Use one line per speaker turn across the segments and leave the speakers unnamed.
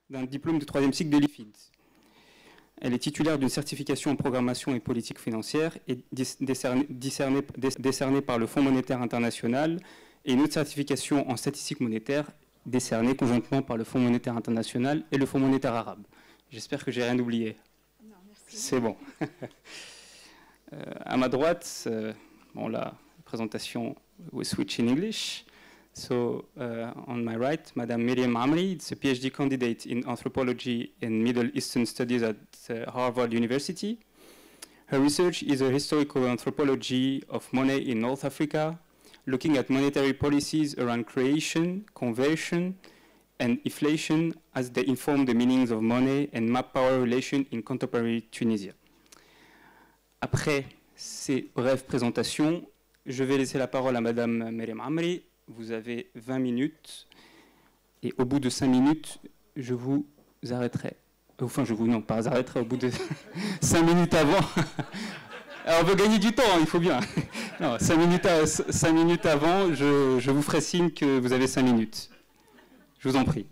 d'un diplôme de 3e cycle de l'IFID. Elle est titulaire d'une certification en programmation et politique financière et décernée par le Fonds monétaire international et une autre certification en statistique monétaire décernée conjointement par le Fonds monétaire international et le Fonds monétaire arabe. J'espère que j'ai rien oublié.
Non, merci.
C'est bon. À ma droite, bon, la présentation will switch in English. So, on my right, Madame Miriam Amri, is a PhD candidate in anthropology and Middle Eastern studies at Harvard University. Her research is a historical anthropology of money in North Africa, looking at monetary policies around creation, conversion, and inflation as they inform the meanings of money and map power relation in contemporary Tunisia. Après ces brèves présentations, je vais laisser la parole à Madame Miriam Amri. Vous avez 20 minutes et au bout de 5 minutes, je vous arrêterai. Enfin, non, pas arrêterai au bout de 5 minutes avant. Alors, on veut gagner du temps, il faut bien. Non, 5 minutes avant, je vous ferai signe que vous avez 5 minutes. Je vous en prie.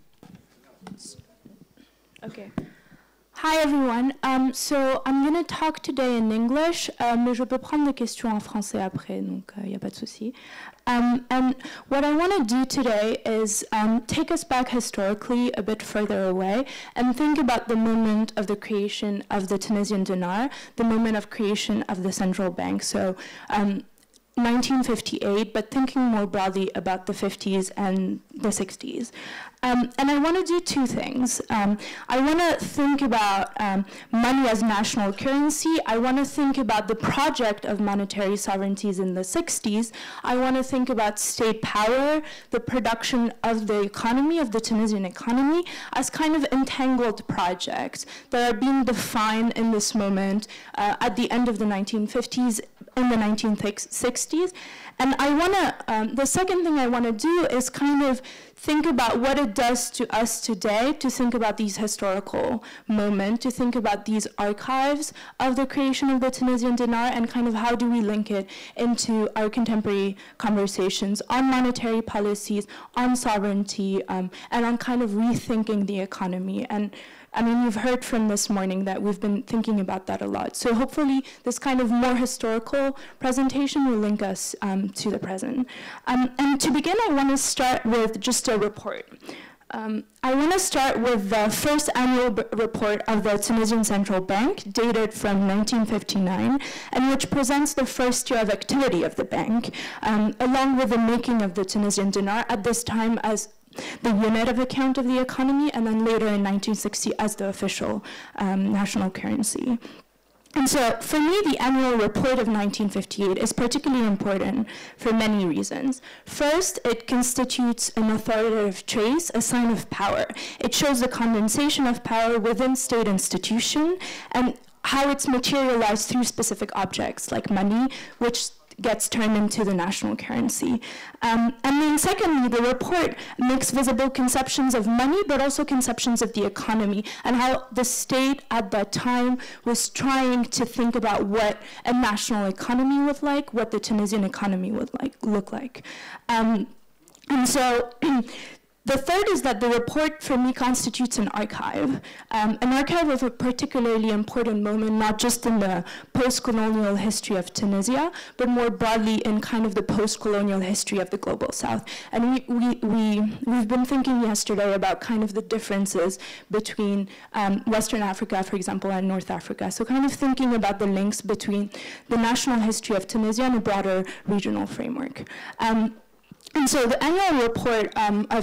Okay. Hi everyone. So I'm going to talk today in English, mais je peux prendre des questions en français après, donc il n'y a pas de souci. And what I want to do today is take us back historically a bit further away and think about the moment of the creation of the Tunisian dinar, the moment of creation of the central bank. So 1958, but thinking more broadly about the 50s and the 60s. And I want to do two things. I want to think about money as national currency. I want to think about the project of monetary sovereignties in the 60s. I want to think about state power, the production of the economy, of the Tunisian economy, as kind of entangled projects that are being defined in this moment at the end of the 1950s, in the 1960s. And I want to, the second thing I want to do is kind of think about what it does to us today, to think about these historical moments, to think about these archives of the creation of the Tunisian dinar, and kind of how do we link it into our contemporary conversations on monetary policies, on sovereignty, and on kind of rethinking the economy. And I mean, you've heard from this morning that we've been thinking about that a lot. So hopefully this kind of more historical presentation will link us to the present. And to begin, I want to start with just a report. I want to start with the first annual report of the Tunisian Central Bank, dated from 1959, and which presents the first year of activity of the bank, along with the making of the Tunisian dinar at this time as the unit of account of the economy, and then later in 1960 as the official national currency. And so, for me, the annual report of 1958 is particularly important for many reasons. First, it constitutes an authoritative trace, a sign of power. It shows the condensation of power within state institution and how it's materialized through specific objects like money, which gets turned into the national currency. And then secondly, the report makes visible conceptions of money, but also conceptions of the economy, and how the state at that time was trying to think about what a national economy would like, what the Tunisian economy would look like. And so, the third is that the report, for me, constitutes an archive of a particularly important moment, not just in the post-colonial history of Tunisia, but more broadly in kind of the post-colonial history of the Global South. And we've been thinking yesterday about kind of the differences between Western Africa, for example, and North Africa. So kind of thinking about the links between the national history of Tunisia and a broader regional framework. And so the annual report of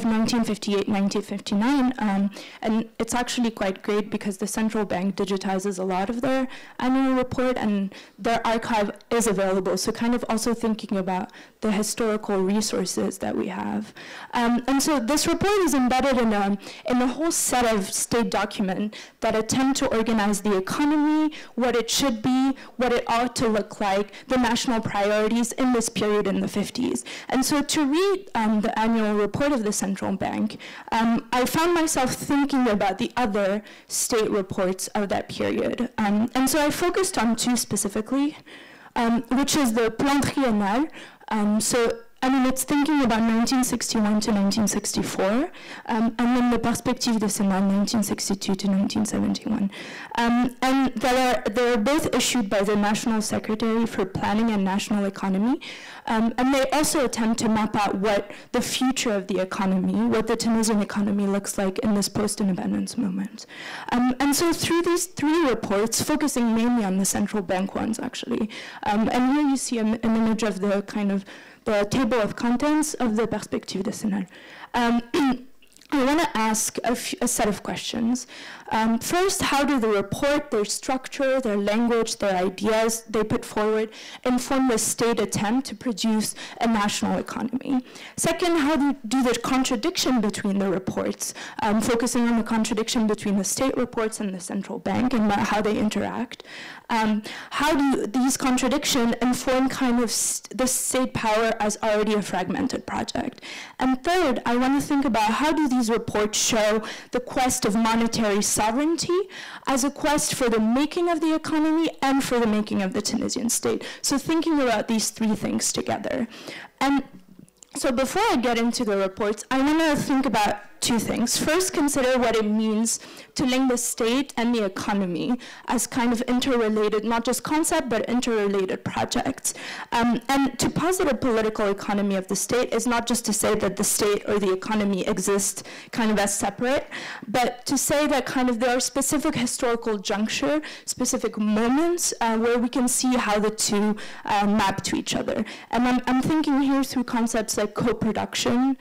1958-1959, and it's actually quite great because the central bank digitizes a lot of their annual report, and their archive is available. So kind of also thinking about the historical resources that we have. And so this report is embedded in a whole set of state documents that attempt to organize the economy, what it should be, what it ought to look like, the national priorities in this period in the 50s. And so to read the annual report of the central bank, I found myself thinking about the other state reports of that period. And so I focused on two specifically, which is the Plan Triennal. So I mean, it's thinking about 1961 to 1964, and then the perspective décennale 1962 to 1971. And they are both issued by the National Secretary for Planning and National Economy, and they also attempt to map out what the future of the economy, what the Tunisian economy looks like in this post-independence moment. And so through these three reports, focusing mainly on the central bank ones, actually, and here you see an image of the kind of the table of contents of the Perspective décennale. I want to ask a set of questions. First, how do the report, their structure, their language, their ideas they put forward inform the state attempt to produce a national economy? Second, how do the contradiction between the reports, focusing on the contradiction between the state reports and the central bank and how they interact, how do these contradictions inform kind of the state power as already a fragmented project? And third, I want to think about how do these reports show the quest of monetary sovereignty as a quest for the making of the economy and for the making of the Tunisian state. So thinking about these three things together. And so before I get into the reports, I want to think about two things. First, consider what it means to link the state and the economy as kind of interrelated, not just concept, but interrelated projects. And to posit a political economy of the state is not just to say that the state or the economy exist kind of as separate, but to say that kind of there are specific historical juncture, specific moments where we can see how the two map to each other. And I'm thinking here through concepts like co-production,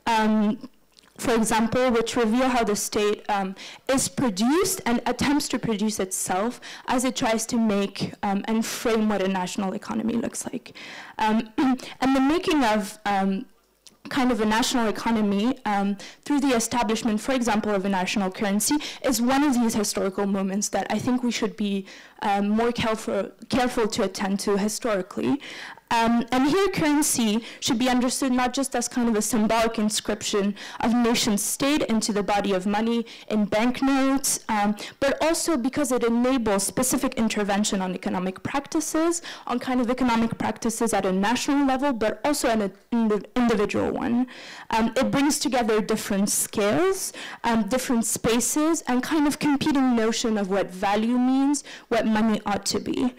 for example, which reveal how the state is produced and attempts to produce itself as it tries to make and frame what a national economy looks like. And the making of kind of a national economy through the establishment, for example, of a national currency is one of these historical moments that I think we should be more careful to attend to historically. And here currency should be understood not just as kind of a symbolic inscription of nation state into the body of money in banknotes, but also because it enables specific intervention on economic practices, on kind of economic practices at a national level, but also at an individual one. It brings together different scales, different spaces, and kind of competing notion of what value means, what money ought to be.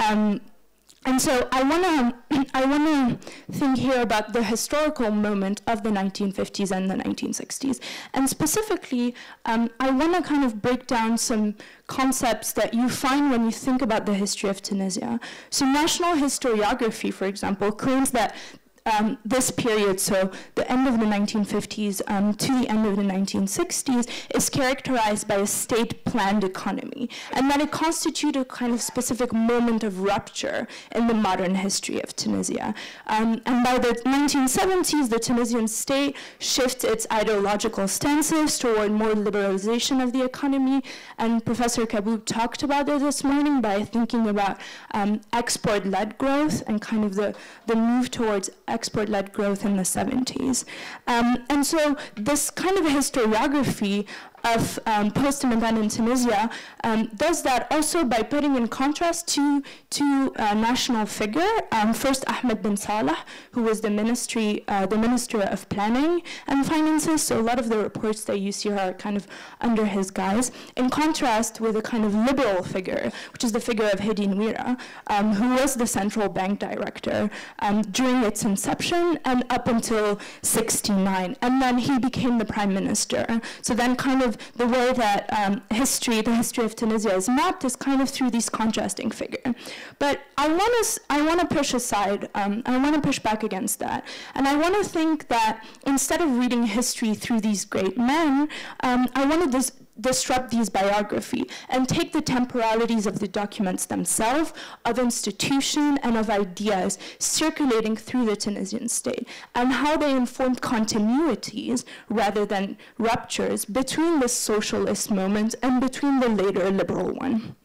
And so I want to think here about the historical moment of the 1950s and the 1960s. And specifically, I want to kind of break down some concepts that you find when you think about the history of Tunisia. So national historiography, for example, claims that this period, so the end of the 1950s to the end of the 1960s, is characterized by a state-planned economy, and that it constitutes a kind of specific moment of rupture in the modern history of Tunisia. And by the 1970s, the Tunisian state shifts its ideological stances toward more liberalization of the economy, and Professor Kaboub talked about it this morning by thinking about export-led growth and kind of the move towards export-led growth in the 70s. And so this kind of historiography of post-independent Tunisia does that also by putting in contrast to a national figure. First, Ahmed Ben Saleh, who was the Minister of Planning and Finances, so a lot of the reports that you see are kind of under his guise, in contrast with a kind of liberal figure, which is the figure of Hedi Nouira, who was the central bank director during its inception and up until '69, and then he became the prime minister. So then kind of the way that the history of Tunisia is mapped is kind of through these contrasting figures. But I want to push aside, I want to push back against that. And I want to think that instead of reading history through these great men, I want to disrupt these biography and take the temporalities of the documents themselves, of institution and of ideas circulating through the Tunisian state, and how they informed continuities rather than ruptures between the socialist moment and between the later liberal one.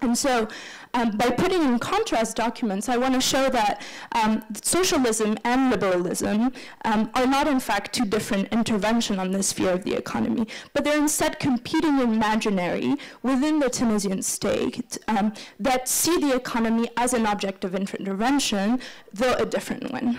And so by putting in contrast documents, I want to show that socialism and liberalism are not in fact two different interventions on the sphere of the economy, but they're instead competing imaginary within the Tunisian state that see the economy as an object of intervention, though a different one.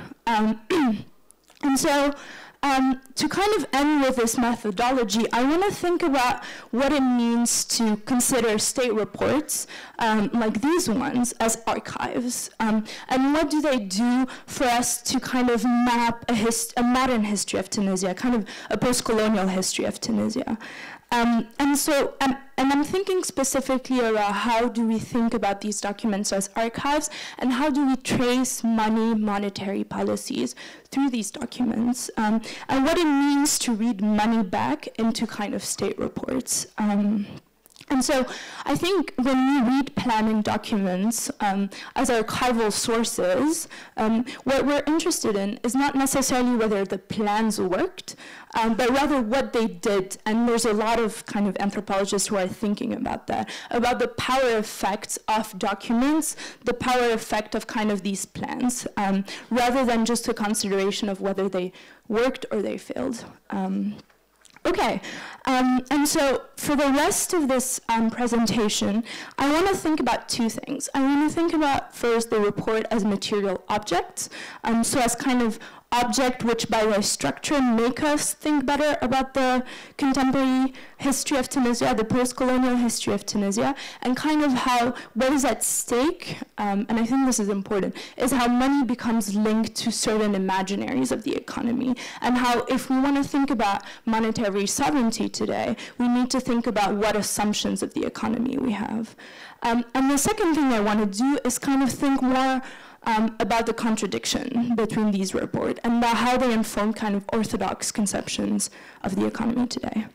And so to kind of end with this methodology, I want to think about what it means to consider state reports like these ones as archives. And what do they do for us to kind of map a modern history of Tunisia, kind of a post-colonial history of Tunisia. And I'm thinking specifically about how do we think about these documents as archives, and how do we trace monetary policies through these documents, and what it means to read money back into kind of state reports. And so I think when we read planning documents as archival sources, what we're interested in is not necessarily whether the plans worked, but rather what they did. And there's a lot of kind of anthropologists who are thinking about that, about the power effects of documents, the power effect of kind of these plans, rather than just a consideration of whether they worked or they failed. Okay, and so for the rest of this presentation, I want to think about two things. I want to think about first the report as material objects, so as kind of object which by their structure make us think better about the contemporary history of Tunisia, the post-colonial history of Tunisia, and kind of how what is at stake, and I think this is important, is how money becomes linked to certain imaginaries of the economy, and how if we want to think about monetary sovereignty today, we need to think about what assumptions of the economy we have. And the second thing I want to do is kind of think more about the contradiction between these reports and about how they inform kind of orthodox conceptions of the economy today.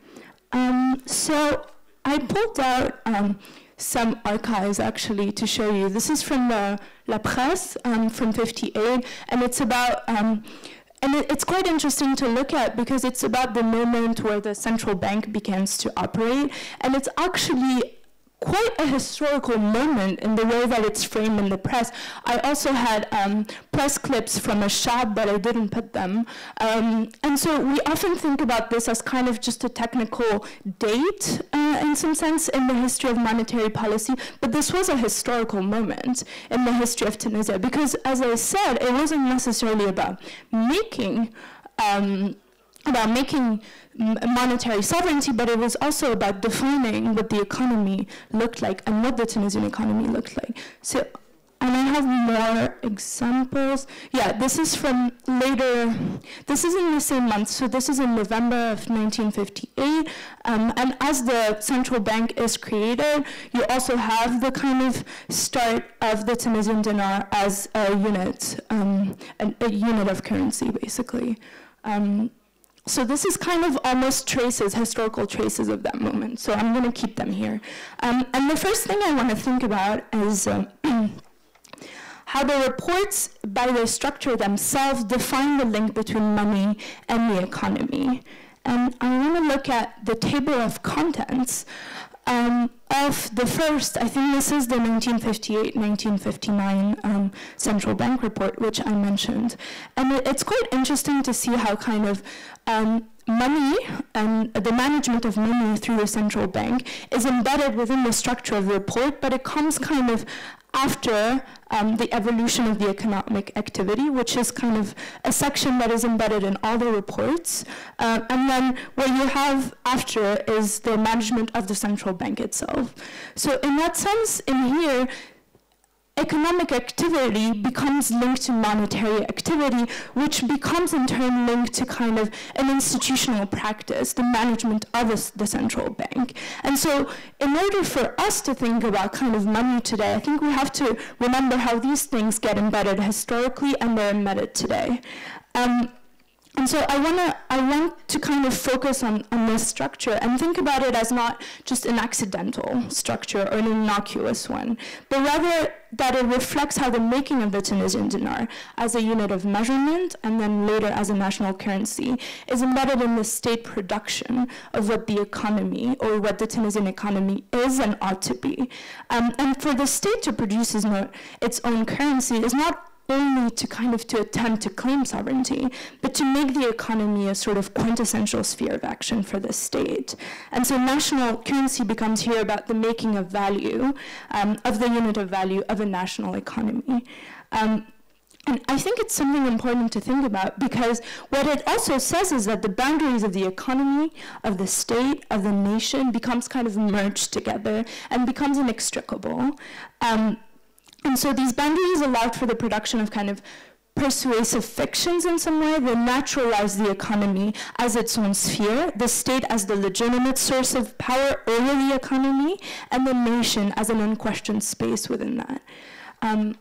So I pulled out some archives actually to show you. This is from La Presse from '58, and it's about and it's quite interesting to look at because it's about the moment where the central bank begins to operate, and it's actually quite a historical moment in the way that it's framed in the press. I also had press clips from a shop, but I didn't put them. And so we often think about this as kind of just a technical date in some sense in the history of monetary policy, but this was a historical moment in the history of Tunisia because, as I said, it wasn't necessarily about making monetary sovereignty, but it was also about defining what the economy looked like and what the Tunisian economy looked like. So, and I have more examples. Yeah, this is from later, this is in the same month, so this is in November of 1958, and as the central bank is created, you also have the kind of start of the Tunisian dinar as a unit of currency, basically. So this is kind of almost traces, historical traces of that moment. So I'm going to keep them here. And the first thing I want to think about is how the reports, by their structure themselves, define the link between money and the economy. And I want to look at the table of contents of the first, I think this is the 1958-1959 central bank report, which I mentioned. And it's quite interesting to see how kind of money and the management of money through the central bank is embedded within the structure of the report, but it comes kind of after the evolution of the economic activity, which is kind of a section that is embedded in all the reports. And then what you have after is the management of the central bank itself. So in that sense, in here, economic activity becomes linked to monetary activity, which becomes in turn linked to kind of an institutional practice, the management of the central bank. And so in order for us to think about kind of money today, I think we have to remember how these things get embedded historically and they're embedded today. And so I want to kind of focus on this structure and think about it as not just an accidental structure or an innocuous one, but rather that it reflects how the making of the Tunisian dinar as a unit of measurement and then later as a national currency is embedded in the state production of what the economy or what the Tunisian economy is and ought to be. And for the state to produce its own currency is not only to attempt to claim sovereignty, but to make the economy a sort of quintessential sphere of action for the state. And so national currency becomes here about the making of value, of the unit of value of a national economy. And I think it's something important to think about, because what it also says is that the boundaries of the economy, of the state, of the nation becomes kind of merged together and becomes inextricable. And so these boundaries allowed for the production of kind of persuasive fictions in some way. They naturalize the economy as its own sphere, the state as the legitimate source of power over the economy, and the nation as an unquestioned space within that. And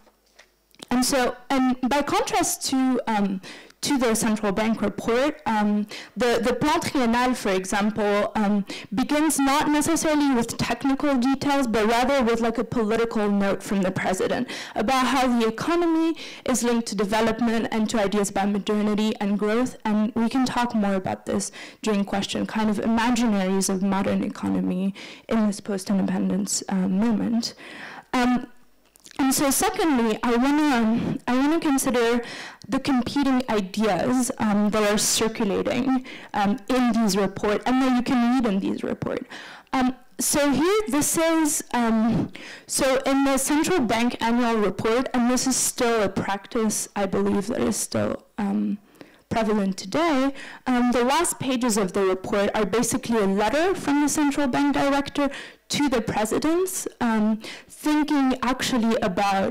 by contrast to the central bank report, the plan triennal, for example, begins not necessarily with technical details, but rather with like a political note from the president about how the economy is linked to development and to ideas about modernity and growth. And we can talk more about this during question, kind of imaginaries of modern economy in this post-independence moment. And so secondly, I want to consider the competing ideas that are circulating in these reports and that you can read in these reports. So here, this is, so in the central bank annual report, and this is still a practice, I believe, that is still prevalent today, the last pages of the report are basically a letter from the central bank director to the presidents, thinking actually about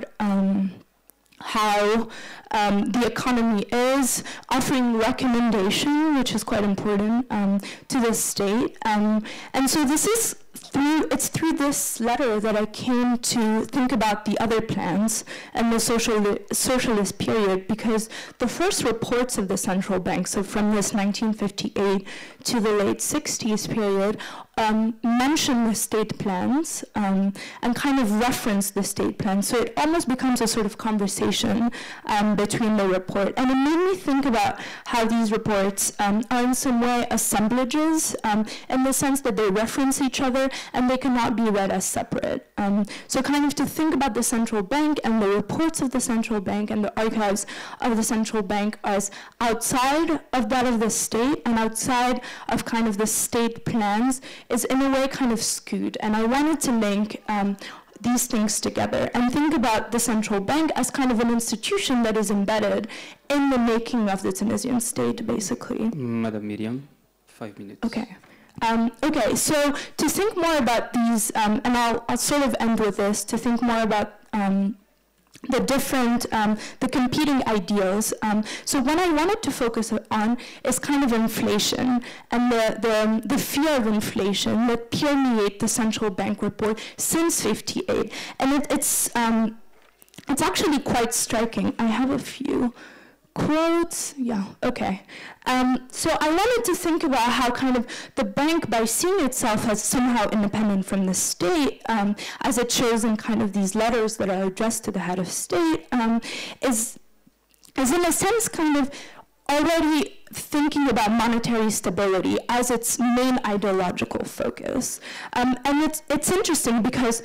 how the economy is, offering recommendation, which is quite important, to the state. And so this is it's through this letter that I came to think about the other plans and the socialist period, because the first reports of the central bank, so from this 1958 to the late 60s period, mention the state plans and kind of reference the state plans. So it almost becomes a sort of conversation between the report. And it made me think about how these reports are in some way assemblages in the sense that they reference each other and they cannot be read as separate. So kind of to think about the central bank and the reports of the central bank and the archives of the central bank as outside of that of the state and outside of kind of the state plans is in a way kind of skewed. And I wanted to link these things together and think about the central bank as kind of an institution that is embedded in the making of the Tunisian state, basically.
Madam Miriam, 5 minutes.
Okay. Okay, so to think more about these, and I'll sort of end with this, to think more about the different, the competing ideals. So what I wanted to focus on is kind of inflation and the fear of inflation that permeate the central bank report since '58. And it's actually quite striking. I have a few quotes, yeah, okay. So I wanted to think about how kind of the bank, by seeing itself as somehow independent from the state, as it shows in kind of these letters that are addressed to the head of state, is in a sense kind of already thinking about monetary stability as its main ideological focus. And it's interesting because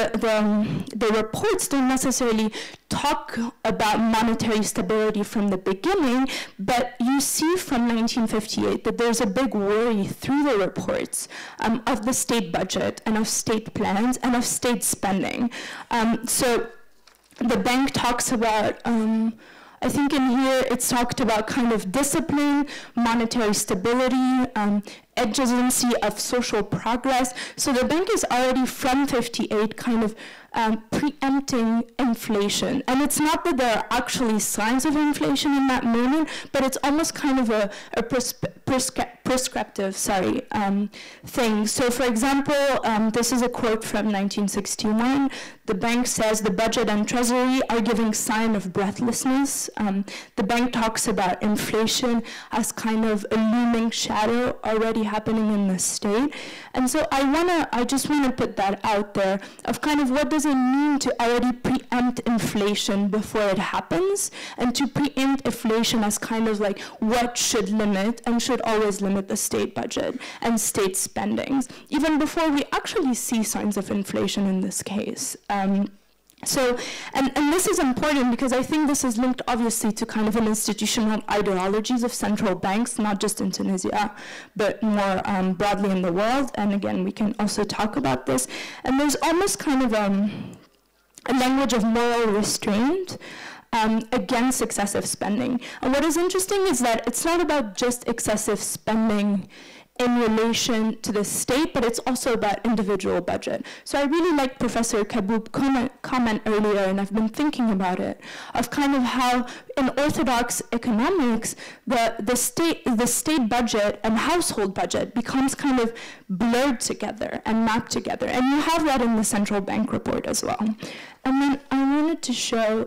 the reports don't necessarily talk about monetary stability from the beginning, but you see from 1958 that there's a big worry through the reports of the state budget and of state plans and of state spending. So the bank talks about I think in here it's talked about kind of discipline, monetary stability, agency of social progress. So the bank is already from 58 kind of preempting inflation. And it's not that there are actually signs of inflation in that moment, but it's almost kind of a prescriptive thing. So for example, this is a quote from 1961. The bank says the budget and treasury are giving sign of breathlessness. The bank talks about inflation as kind of a looming shadow already happening in the state. And so I just want to put that out there of kind of what does it mean to already preempt inflation before it happens, and to preempt inflation as kind of like what should limit and should always limit the state budget and state spendings, even before we actually see signs of inflation in this case. So this is important because I think this is linked obviously to kind of an institutional ideologies of central banks, not just in Tunisia, but more broadly in the world. And again, we can also talk about this. And there's almost kind of a language of moral restraint against excessive spending. And what is interesting is that it's not about just excessive spending in relation to the state, but it's also about individual budget. So I really like Professor Kaboub's comment earlier, and I've been thinking about it, of kind of how in orthodox economics, the state budget and household budget becomes kind of blurred together and mapped together. And you have that in the central bank report as well. And then I wanted to show,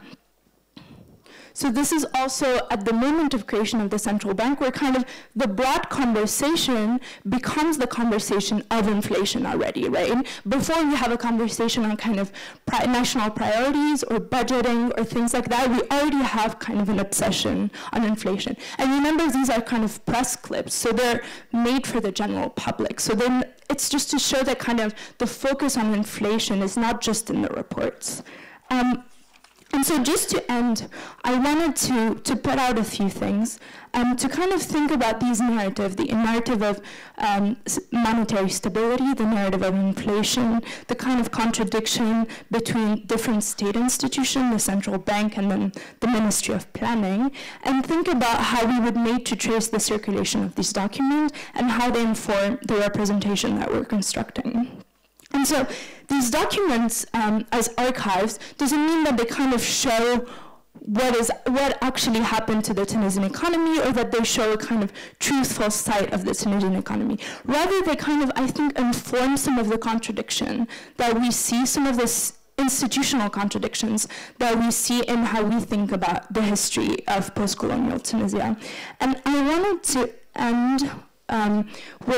so this is also at the moment of creation of the central bank, where kind of the broad conversation becomes the conversation of inflation already, right? Before we have a conversation on kind of national priorities or budgeting or things like that, we already have kind of an obsession on inflation. And remember, these are kind of press clips, so they're made for the general public. So then it's just to show that kind of the focus on inflation is not just in the reports. And so just to end, I wanted to put out a few things, to kind of think about these narratives, the narrative of monetary stability, the narrative of inflation, the kind of contradiction between different state institutions, the central bank, and then the Ministry of Planning, and think about how we would need to trace the circulation of these documents and how they inform the representation that we're constructing. And so these documents as archives doesn't mean that they kind of show what actually happened to the Tunisian economy, or that they show a kind of truthful sight of the Tunisian economy. Rather, they kind of, I think, inform some of the contradiction that we see, some of this institutional contradictions that we see in how we think about the history of post-colonial Tunisia. And I wanted to end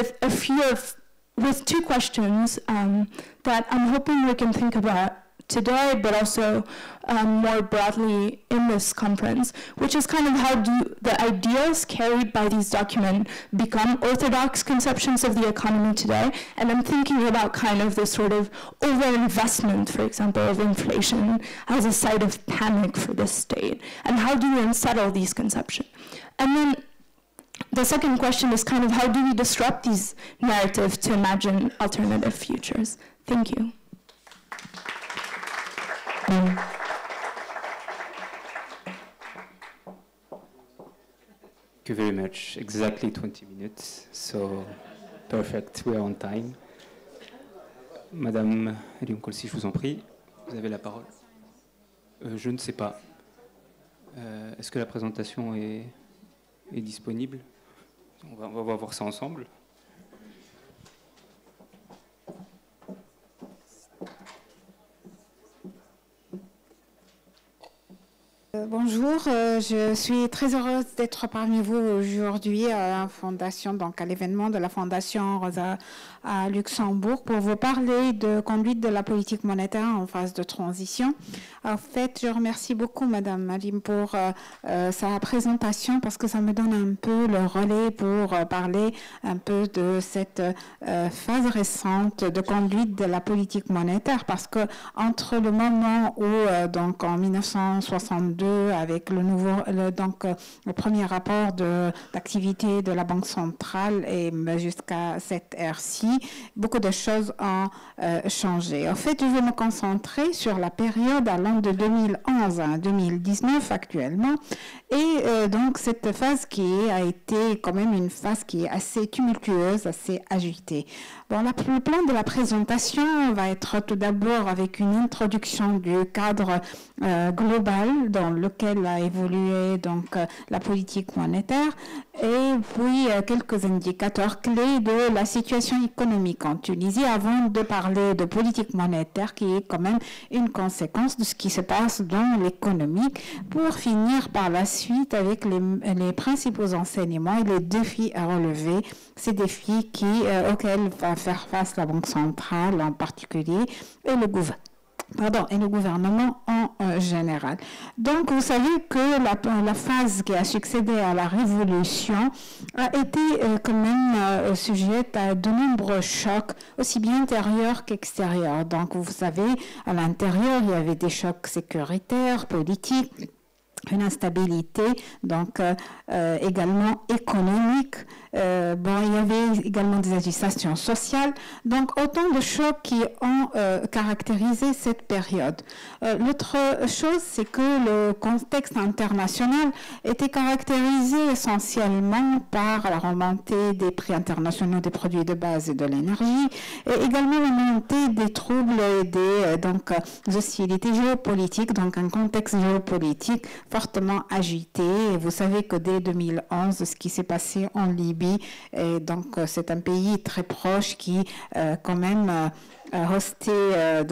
with two questions that I'm hoping we can think about today, but also more broadly in this conference, which is kind of how do the ideas carried by these documents become orthodox conceptions of the economy today. And I'm thinking about kind of this sort of overinvestment, for example, of inflation as a site of panic for the state. And how do we unsettle these conceptions? And then the second question is kind of how do we disrupt these narratives to imagine alternative futures? Thank you.
Thank you very much. Exactly 20 minutes, so perfect, we are on time. Madame Elioum Kolsi, je vous en prie, vous avez la parole. Je ne sais pas. Est-ce que la présentation est disponible? On va voir ça ensemble.
Bonjour, je suis très heureuse d'être parmi vous aujourd'hui à la fondation, donc à l'événement de la Fondation Rosa à Luxembourg pour vous parler de conduite de la politique monétaire en phase de transition. En fait, je remercie beaucoup Madame Malim pour sa présentation parce que ça me donne un peu le relais pour parler un peu de cette phase récente de conduite de la politique monétaire, parce que entre le moment où donc en 1962 2022 avec le premier rapport d'activité de la Banque centrale et jusqu'à cette ère-ci, beaucoup de choses ont changé. En fait, je vais me concentrer sur la période allant de 2011 à 2019 actuellement et donc cette phase qui a été quand même une phase qui est assez tumultueuse, assez agitée. Bon, le plan de la présentation va être tout d'abord avec une introduction du cadre global dans lequel a évolué donc la politique monétaire et puis quelques indicateurs clés de la situation économique en Tunisie avant de parler de politique monétaire qui est quand même une conséquence de ce qui se passe dans l'économie pour finir par la suite avec les principaux enseignements et les défis à relever, ces défis auxquels va faire face la Banque centrale en particulier et le gouvernement en général. Donc, vous savez que la phase qui a succédé à la révolution a été quand même sujette à de nombreux chocs, aussi bien intérieurs qu'extérieurs. Donc, vous savez, à l'intérieur, il y avait des chocs sécuritaires, politiques, une instabilité, donc également économique. Il y avait également des agitations sociales. Donc, autant de chocs qui ont caractérisé cette période. L'autre chose, c'est que le contexte international était caractérisé essentiellement par la remontée des prix internationaux des produits de base et de l'énergie, et également la montée des troubles et des hostilités géopolitiques, donc un contexte géopolitique fortement agité. Et vous savez que dès 2011, ce qui s'est passé en Libye, et donc c'est un pays très proche qui quand même hostait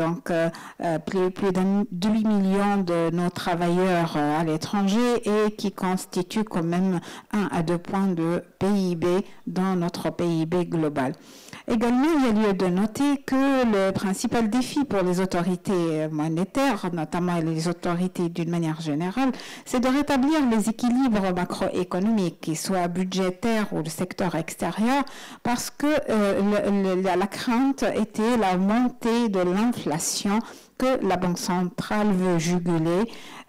plus d'un 2 millions de nos travailleurs à l'étranger et qui constitue quand même 1 à 2 points de PIB dans notre PIB global. Également, il y a lieu de noter que le principal défi pour les autorités monétaires, notamment les autorités d'une manière générale, c'est de rétablir les équilibres macroéconomiques, qu'ils soient budgétaires ou le secteur extérieur, parce que la crainte était la montée de l'inflation que la Banque centrale veut juguler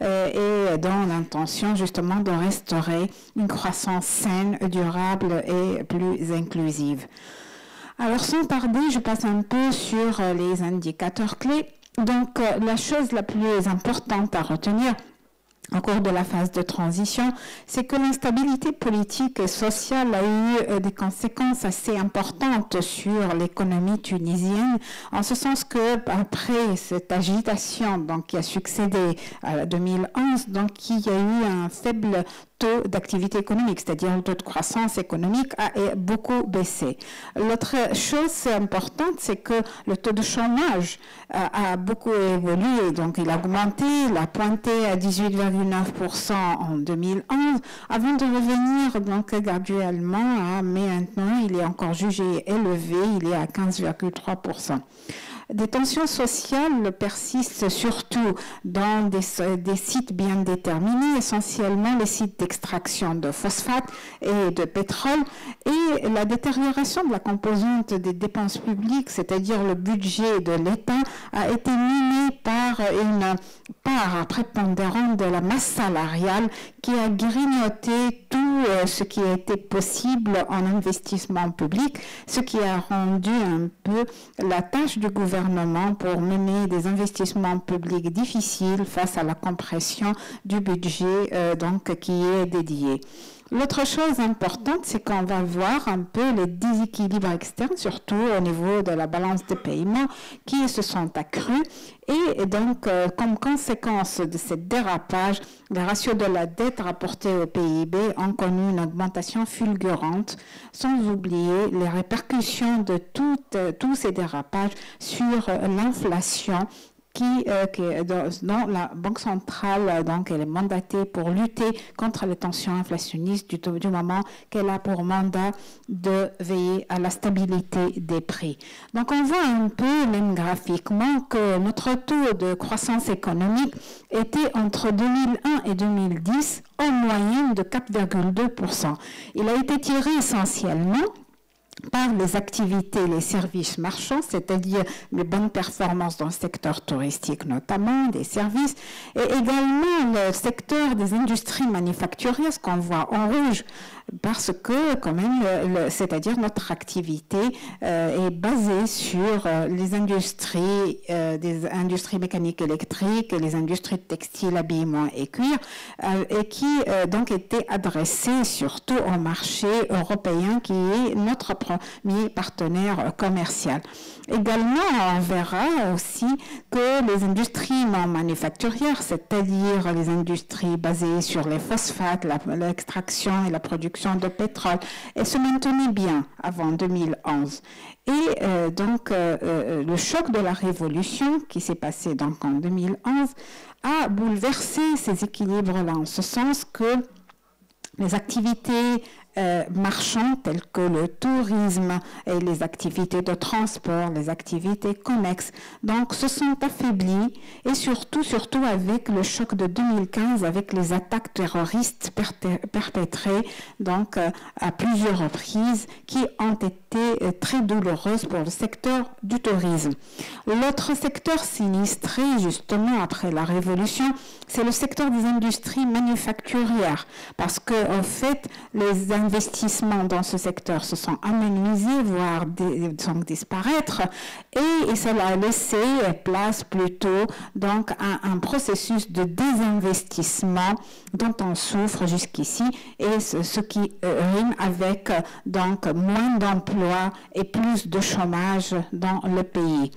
et dans l'intention justement de restaurer une croissance saine, durable et plus inclusive. Alors, sans tarder, je passe un peu sur les indicateurs clés. Donc, la chose la plus importante à retenir au cours de la phase de transition, c'est que l'instabilité politique et sociale a eu des conséquences assez importantes sur l'économie tunisienne, en ce sens que après cette agitation qui a succédé à 2011, donc il y a eu un faible taux d'activité économique, c'est-à-dire le taux de croissance économique a beaucoup baissé. L'autre chose importante, c'est que le taux de chômage a beaucoup évolué, donc il a augmenté, il a pointé à 18,9% en 2011, avant de revenir donc graduellement mais maintenant il est encore jugé élevé, il est à 15,3%. Des tensions sociales persistent surtout dans des sites bien déterminés, essentiellement les sites d'extraction de phosphate et de pétrole, et la détérioration de la composante des dépenses publiques, c'est-à-dire le budget de l'État, a été minée par une part prépondérante de la masse salariale qui a grignoté tout ce qui a été possible en investissement public, ce qui a rendu un peu la tâche du gouvernement pour mener des investissements publics difficiles face à la compression du budget qui est dédié. L'autre chose importante, c'est qu'on va voir un peu les déséquilibres externes, surtout au niveau de la balance de paiement, qui se sont accrus. Et donc, comme conséquence de ce dérapage, les ratios de la dette rapportés au PIB ont connu une augmentation fulgurante, sans oublier les répercussions de tous ces dérapages sur l'inflation, dont la Banque centrale elle est mandatée pour lutter contre les tensions inflationnistes du moment qu'elle a pour mandat de veiller à la stabilité des prix. Donc on voit un peu même graphiquement que notre taux de croissance économique était entre 2001 et 2010 en moyenne de 4,2%. Il a été tiré essentiellement par les activités, les services marchands, c'est-à-dire les bonnes performances dans le secteur touristique notamment, des services, et également le secteur des industries manufacturières, ce qu'on voit en rouge, parce que quand même, c'est-à-dire notre activité est basée sur les industries, des industries mécaniques électriques, les industries textiles, habillement et cuir, et qui donc étaient adressées surtout au marché européen qui est notre premier partenaire commercial. Également, on verra aussi que les industries non manufacturières, c'est-à-dire les industries basées sur les phosphates, l'extraction et la production de pétrole, elles se maintenaient bien avant 2011. Et donc, le choc de la révolution qui s'est passé donc en 2011 a bouleversé ces équilibres-là, en ce sens que les activités marchands tels que le tourisme et les activités de transport, les activités connexes, donc se sont affaiblies et surtout avec le choc de 2015, avec les attaques terroristes perpétrées donc à plusieurs reprises qui ont été très douloureuses pour le secteur du tourisme. L'autre secteur sinistré justement après la révolution, c'est le secteur des industries manufacturières parce que en fait les investissements dans ce secteur se sont amenuisés, voire donc disparaître, et cela a laissé place plutôt donc à un processus de désinvestissement dont on souffre jusqu'ici, et ce qui rime avec donc moins d'emplois et plus de chômage dans le pays.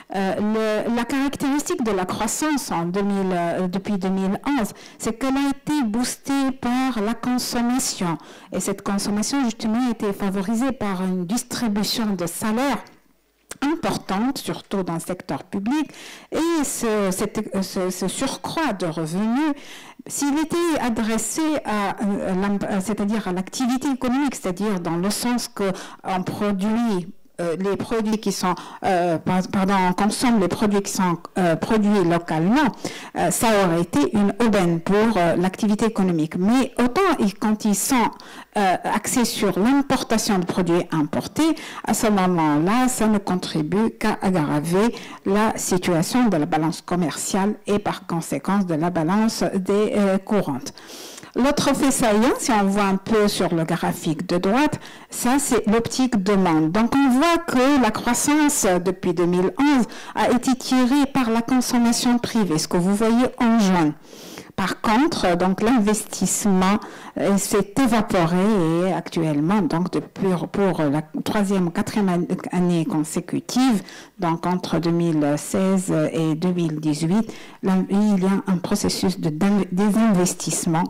La caractéristique de la croissance depuis 2011, c'est qu'elle a été boostée par la consommation. Et cette consommation, justement, a été favorisée par une distribution de salaires importante, surtout dans le secteur public, et ce surcroît de revenus, s'il était adressé c'est-à-dire à l'activité économique, c'est-à-dire dans le sens qu'on produit les produits qui sont, on consomme les produits qui sont produits localement, ça aurait été une aubaine pour l'activité économique. Mais autant quand ils sont axés sur l'importation de produits importés, à ce moment-là, ça ne contribue qu'à aggraver la situation de la balance commerciale et par conséquence de la balance des courantes. L'autre fait saillant, si on voit un peu sur le graphique de droite, ça c'est l'optique demande. Donc on voit que la croissance depuis 2011 a été tirée par la consommation privée, ce que vous voyez en jaune. Par contre, donc l'investissement s'est évaporé et actuellement, donc pour la troisième ou quatrième année consécutive, donc entre 2016 et 2018, il y a un processus de désinvestissement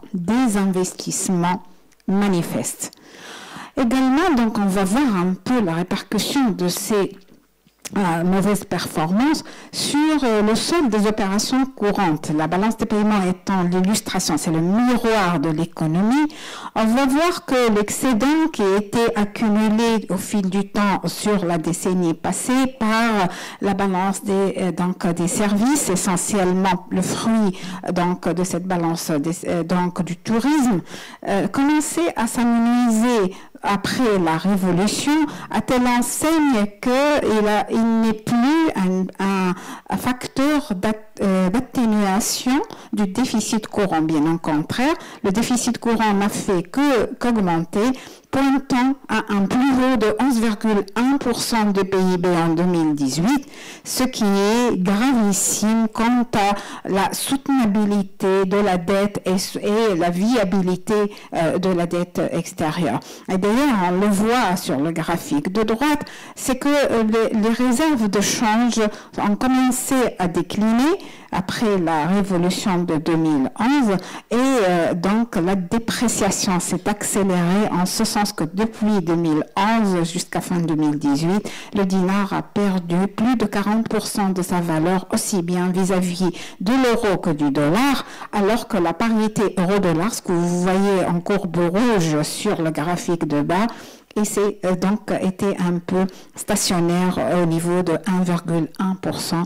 manifeste. Également, donc on va voir un peu la répercussion de ces mauvaise performance sur le solde des opérations courantes. La balance des paiements étant l'illustration, c'est le miroir de l'économie. On va voir que l'excédent qui a été accumulé au fil du temps sur la décennie passée par la balance des services, essentiellement le fruit donc de cette balance donc du tourisme, commençait à s'amenuiser après la Révolution, à telle enseigne qu'il n'est plus un facteur d'atténuation du déficit courant. Bien au contraire, le déficit courant n'a fait qu'augmenter, pointant à un plus haut de 11,1% de PIB en 2018, ce qui est gravissime quant à la soutenabilité de la dette et la viabilité de la dette extérieure. Et d'ailleurs, on le voit sur le graphique de droite, c'est que les réserves de change ont commencé à décliner après la révolution de 2011 et donc la dépréciation s'est accélérée en ce sens que depuis 2011 jusqu'à fin 2018, le dinar a perdu plus de 40% de sa valeur aussi bien vis-à-vis de l'euro que du dollar, alors que la parité euro-dollar, ce que vous voyez en courbe rouge sur le graphique de bas, et c'est donc été un peu stationnaire au niveau de 1,1%,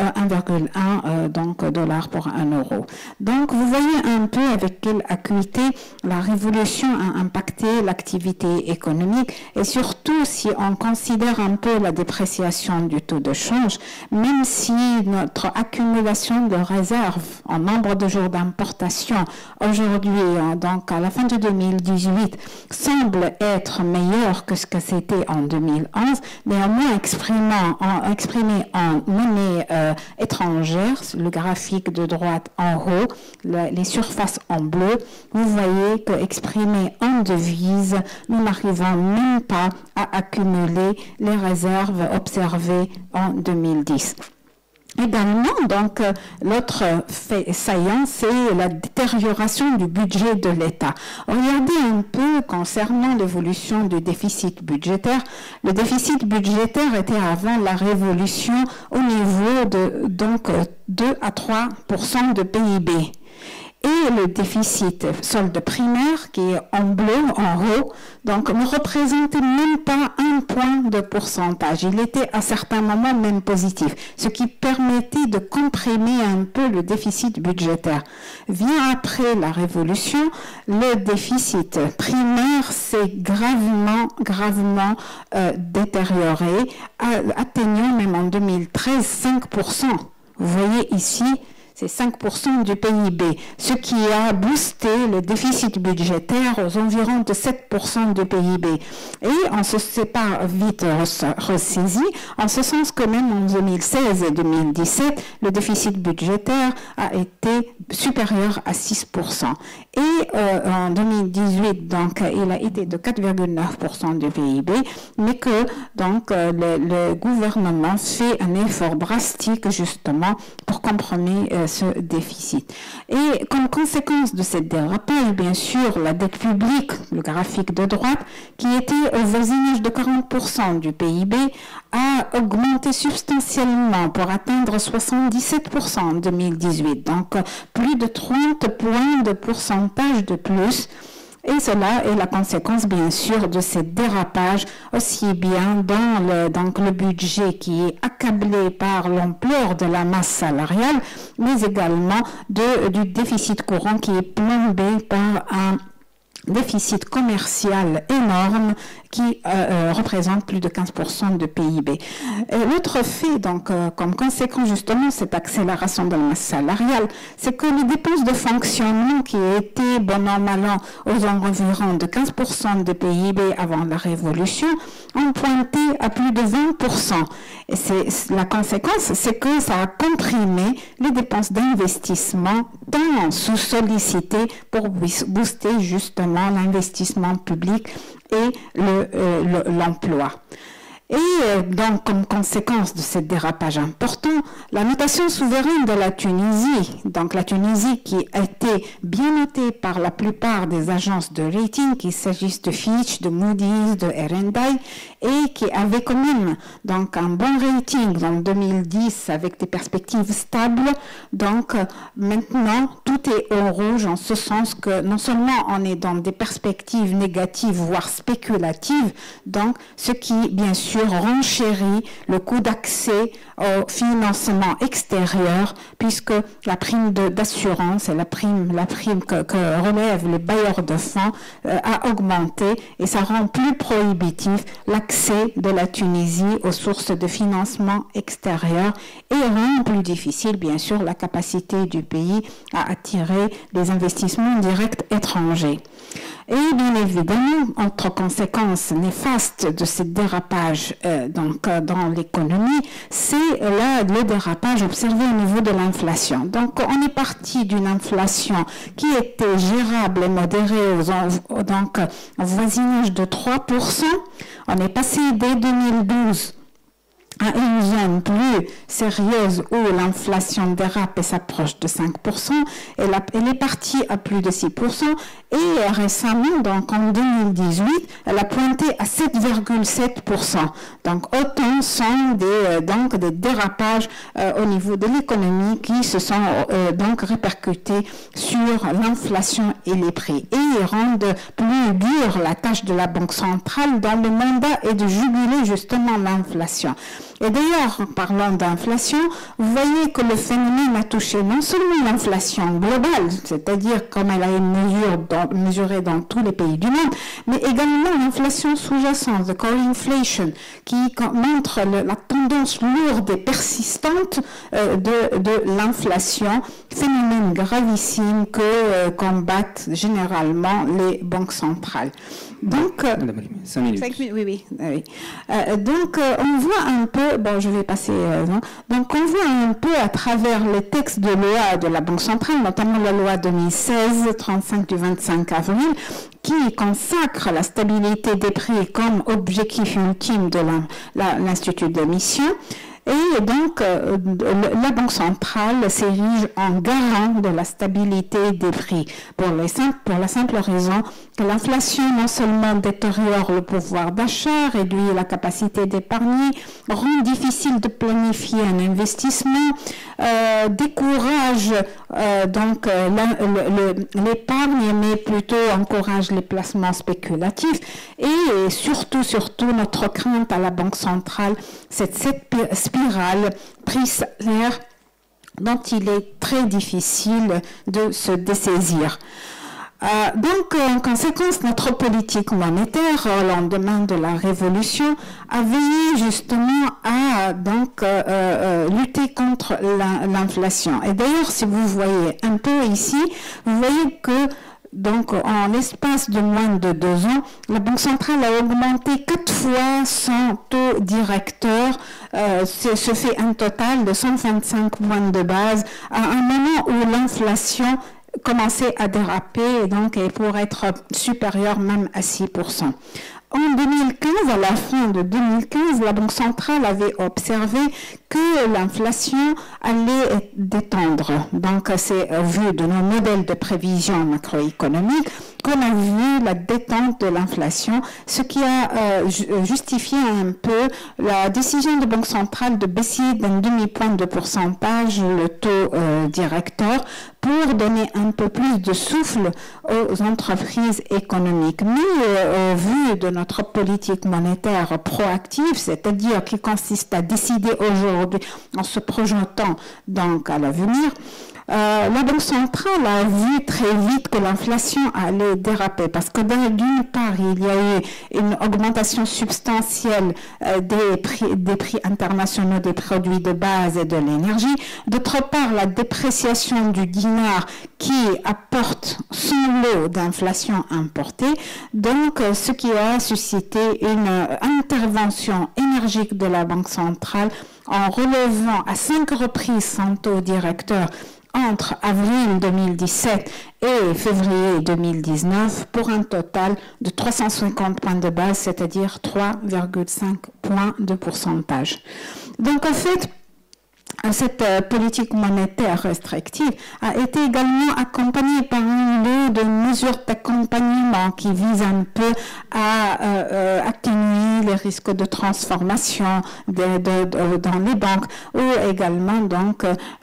1,1 donc dollars pour 1 euro. Donc vous voyez un peu avec quelle acuité la révolution a impacté l'activité économique, et surtout si on considère un peu la dépréciation du taux de change, même si notre accumulation de réserves en nombre de jours d'importation aujourd'hui, donc à la fin de 2018, semble être meilleur que ce que c'était en 2011, néanmoins exprimé en monnaie étrangère, le graphique de droite en haut, les surfaces en bleu, vous voyez que exprimé en devise, nous n'arrivons même pas à accumuler les réserves observées en 2010. Également, donc, l'autre fait saillant, c'est la détérioration du budget de l'État. Regardez un peu concernant l'évolution du déficit budgétaire. Le déficit budgétaire était avant la Révolution au niveau de donc 2 à 3% de PIB. Et le déficit solde primaire, qui est en bleu, en haut, donc ne représentait même pas 1 point de pourcentage. Il était à certains moments même positif, ce qui permettait de comprimer un peu le déficit budgétaire. Vient après la Révolution, le déficit primaire s'est gravement détérioré, atteignant même en 2013 5%. Vous voyez ici, c'est 5% du PIB, ce qui a boosté le déficit budgétaire aux environs de 7% du PIB. Et on se sépare vite ressaisi, en ce sens que même en 2016 et 2017, le déficit budgétaire a été supérieur à 6%. Et en 2018, donc, il a été de 4,9% du PIB, mais que donc, le gouvernement fait un effort drastique justement pour compromettre ce déficit. Et comme conséquence de cette dérapage, bien sûr, la dette publique, le graphique de droite, qui était au voisinage de 40% du PIB, a augmenté substantiellement pour atteindre 77% en 2018. Donc, plus de 30 points de pourcentage de plus. Et cela est la conséquence, bien sûr, de ces dérapages, aussi bien dans le budget qui est accablé par l'ampleur de la masse salariale, mais également du déficit courant qui est plombé par un déficit commercial énorme qui représente plus de 15% de PIB. L'autre fait, donc, comme conséquence justement cette accélération de la masse salariale, c'est que les dépenses de fonctionnement qui étaient, bon an, mal an, aux environs de 15% de PIB avant la Révolution, ont pointé à plus de 20%. Et la conséquence, c'est que ça a comprimé les dépenses d'investissement tant sous-sollicitées pour booster justement l'investissement public et l'emploi. Et donc, comme conséquence de ce dérapage important, la notation souveraine de la Tunisie, donc la Tunisie qui a été bien notée par la plupart des agences de rating, qu'il s'agisse de Fitch, de Moody's, de R&I, et qui avait quand même donc un bon rating en 2010 avec des perspectives stables. Donc maintenant, tout est au rouge en ce sens que non seulement on est dans des perspectives négatives, voire spéculatives, donc ce qui, bien sûr, renchérit le coût d'accès au financement extérieur, puisque la prime d'assurance et la prime que relèvent les bailleurs de fonds a augmenté, et ça rend plus prohibitif l'accès de la Tunisie aux sources de financement extérieur et rend plus difficile, bien sûr, la capacité du pays à attirer des investissements directs étrangers. Et bien évidemment, autre conséquence néfaste de ce dérapage dans l'économie, c'est le dérapage observé au niveau de l'inflation. Donc, on est parti d'une inflation qui était gérable et modérée au voisinage de 3%. On est passé dès 2012 à une zone plus sérieuse où l'inflation dérape et s'approche de 5%, elle est partie à plus de 6%, et récemment, donc en 2018, elle a pointé à 7,7%. Donc autant sont des dérapages au niveau de l'économie qui se sont donc répercutés sur l'inflation et les prix, et rendent plus dure la tâche de la Banque centrale dont le mandat est de juguler justement l'inflation. Et d'ailleurs, en parlant d'inflation, vous voyez que le phénomène a touché non seulement l'inflation globale, c'est-à-dire comme elle a été mesurée dans tous les pays du monde, mais également l'inflation sous-jacente, the core inflation, qui montre la tendance lourde et persistante de l'inflation, phénomène gravissime que combattent généralement les banques centrales. Donc,
5 minutes.
5 minutes, oui. Donc, on voit un peu, bon, je vais passer, donc on voit un peu à travers les textes de loi de la Banque centrale, notamment la loi 2016-35 du 25 avril, qui consacre la stabilité des prix comme objectif ultime de l'Institut d'émission. Et donc, la Banque centrale s'érige en garant de la stabilité des prix pour la simple raison que l'inflation non seulement détériore le pouvoir d'achat, réduit la capacité d'épargner, rend difficile de planifier un investissement, décourage l'épargne, mais plutôt encourage les placements spéculatifs. Et surtout, notre crainte à la Banque centrale, c'est cette spirale prix-salaire dont il est très difficile de se dessaisir. Donc, en conséquence, notre politique monétaire, au lendemain de la Révolution, a veillé justement à lutter contre l'inflation. Et d'ailleurs, si vous voyez un peu ici, vous voyez que donc, en l'espace de moins de 2 ans, la Banque centrale a augmenté 4 fois son taux directeur. Ce fait un total de 125 points de base à un moment où l'inflation commençait à déraper et pour être supérieure même à 6%. En 2015, à la fin de 2015, la Banque centrale avait observé que l'inflation allait détendre. Donc, c'est vu de nos modèles de prévision macroéconomique qu'on a vu la détente de l'inflation, ce qui a justifié un peu la décision de Banque centrale de baisser d'un demi-point de pourcentage le taux directeur pour donner un peu plus de souffle aux entreprises économiques. Mais au vu de notre politique monétaire proactive, c'est-à-dire qui consiste à décider aujourd'hui en se projetant donc à l'avenir, la Banque centrale a vu très vite que l'inflation allait déraper parce que d'une part, il y a eu une augmentation substantielle des prix internationaux des produits de base et de l'énergie. D'autre part, la dépréciation du dinar qui apporte son lot d'inflation importée, donc ce qui a suscité une intervention énergique de la Banque centrale en relevant à 5 reprises son taux directeur entre avril 2017 et février 2019 pour un total de 350 points de base, c'est-à-dire 3,5 points de pourcentage. Donc en fait, cette politique monétaire restrictive a été également accompagnée par un lot de mesures d'accompagnement qui visent un peu à atténuer les risques de transformation dans les banques ou également donc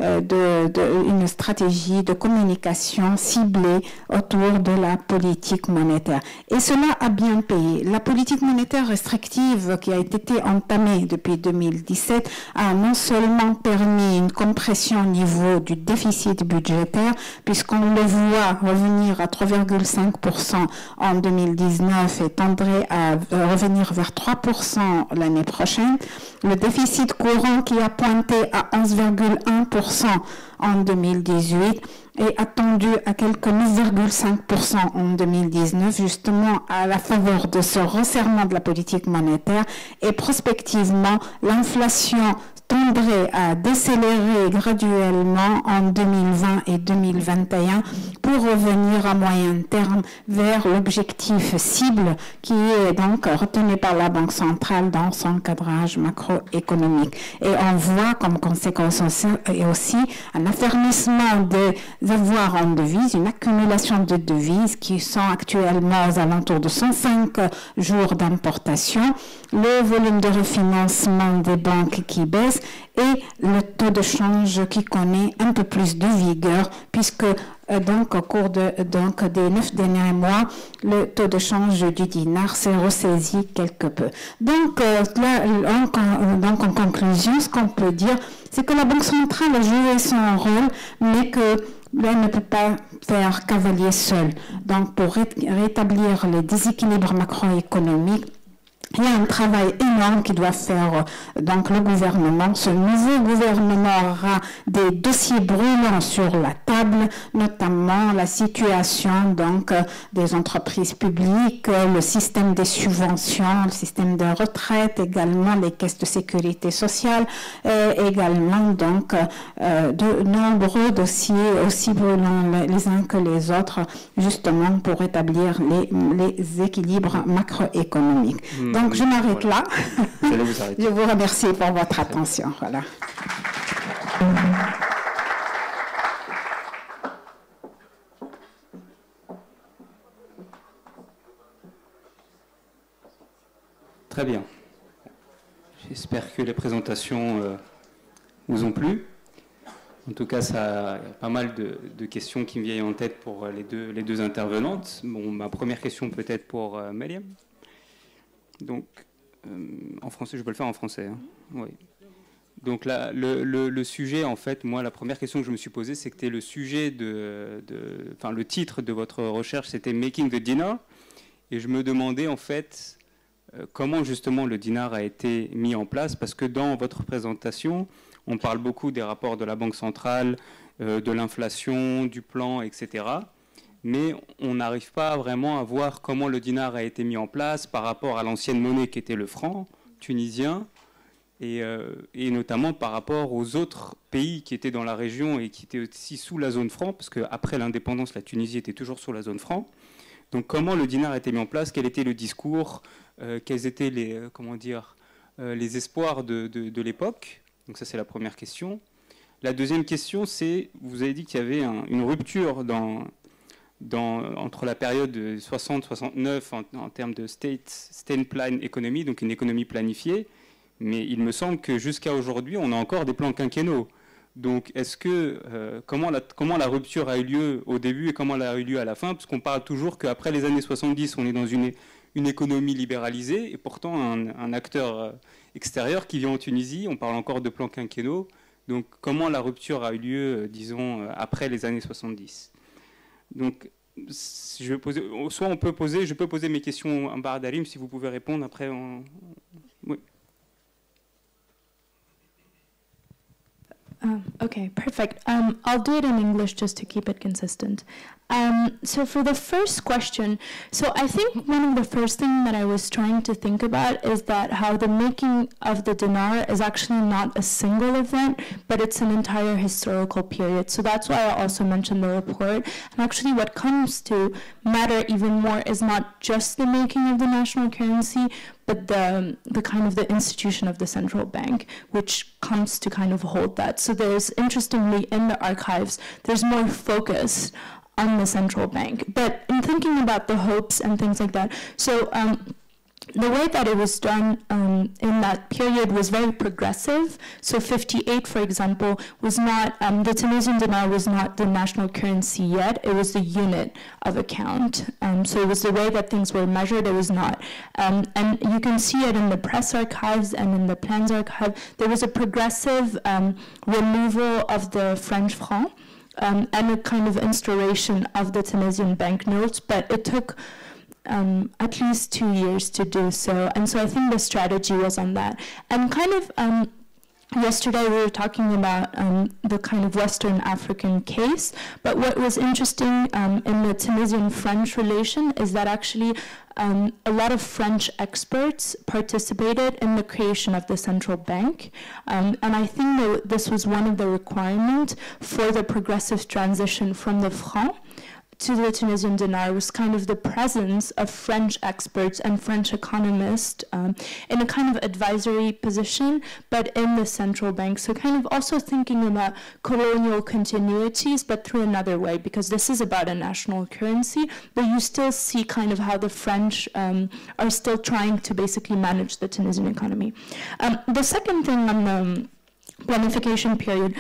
une stratégie de communication ciblée autour de la politique monétaire. Et cela a bien payé. La politique monétaire restrictive qui a été entamée depuis 2017 a non seulement permis une compression au niveau du déficit budgétaire, puisqu'on le voit revenir à 3,5% en 2019 et tendrait à revenir vers 3% l'année prochaine. Le déficit courant qui a pointé à 11,1% en 2018 est attendu à quelque 9,5% en 2019, justement à la faveur de ce resserrement de la politique monétaire. Et prospectivement, l'inflation tendrait à décélérer graduellement en 2020 et 2021 pour revenir à moyen terme vers l'objectif cible qui est donc retenu par la Banque centrale dans son cadrage macroéconomique. Et on voit comme conséquence aussi un affermissement des avoirs en devises, une accumulation de devises qui sont actuellement aux alentours de 105 jours d'importation, le volume de refinancement des banques qui baisse et le taux de change qui connaît un peu plus de vigueur puisque donc au cours des 9 derniers mois, le taux de change du dinar s'est ressaisi quelque peu. Donc, en conclusion, ce qu'on peut dire, c'est que la Banque centrale a joué son rôle, mais que elle ne peut pas faire cavalier seul. Donc, pour rétablir les déséquilibres macroéconomiques, il y a un travail énorme qui doit faire donc le gouvernement. Ce nouveau gouvernement aura des dossiers brûlants sur la table, notamment la situation donc des entreprises publiques, le système des subventions, le système de retraite, également les caisses de sécurité sociale, et également donc de nombreux dossiers aussi brûlants les uns que les autres, justement pour établir les équilibres macroéconomiques. Donc, je m'arrête là. Je vous remercie pour votre attention. Voilà.
Très bien. J'espère que les présentations vous ont plu. En tout cas, il y a pas mal de questions qui me viennent en tête pour les deux intervenantes. Bon, ma première question peut-être pour Mariam. Donc, en français, je peux le faire en français. Hein. Oui. Donc là, le sujet, en fait, moi, la première question que je me suis posée, c'était le sujet le titre de votre recherche, c'était Making the Dinar. Et je me demandais, en fait, comment justement le dinar a été mis en place, parce que dans votre présentation, on parle beaucoup des rapports de la Banque centrale, de l'inflation, du plan, etc. Mais on n'arrive pas vraiment à voir comment le dinar a été mis en place par rapport à l'ancienne monnaie qui était le franc tunisien, et notamment par rapport aux autres pays qui étaient dans la région et qui étaient aussi sous la zone franc, parce qu'après l'indépendance, la Tunisie était toujours sous la zone franc. Donc comment le dinar a été mis en place, quel était le discours, quels étaient les espoirs de l'époque. Donc ça, c'est la première question. La deuxième question, c'est, vous avez dit qu'il y avait une rupture entre la période de 60-69 en termes de state plan economy, donc une économie planifiée, mais il me semble que jusqu'à aujourd'hui, on a encore des plans quinquennaux. Donc, est-ce que comment la rupture a eu lieu au début et comment elle a eu lieu à la fin? Parce qu'on parle toujours qu'après les années 70, on est dans une économie libéralisée, et pourtant un acteur extérieur qui vient en Tunisie, on parle encore de plans quinquennaux. Donc, comment la rupture a eu lieu, disons, après les années 70? Donc, je peux poser mes questions en barre d'Alim, si vous pouvez répondre après. Oui.
Okay, perfect. I'll do it in English just to keep it consistent. So for the first question, so I think one of the first things that I was trying to think about is that how the making of the dinar is actually not a single event, but it's an entire historical period. So that's why I also mentioned the report. And actually what comes to matter even more is not just the making of the national currency, but the kind of the institution of the central bank, which comes to kind of hold that. So there's, interestingly, in the archives, there's more focus on the central bank. But in thinking about the hopes and things like that, so the way that it was done in that period was very progressive. So 58, for example, was not, the Tunisian dinar was not the national currency yet. It was the unit of account. So it was the way that things were measured. It was not. And you can see it in the press archives and in the plans archive. There was a progressive removal of the French franc and a kind of instauration of the Tunisian banknotes, but it took at least 2 years to do so. And so I think the strategy was on that. And kind of Yesterday we were talking about the kind of Western African case, but what was interesting in the Tunisian-French relation is that actually a lot of French experts participated in the creation of the central bank, and I think that this was one of the requirements for the progressive transition from the franc to the Tunisian dinar, was kind of the presence of French experts and French economists in a kind of advisory position, but in the central bank. So kind of also thinking about colonial continuities, but through another way, because this is about a national currency, but you still see kind of how the French are still trying to basically manage the Tunisian economy. The second thing on the planification period,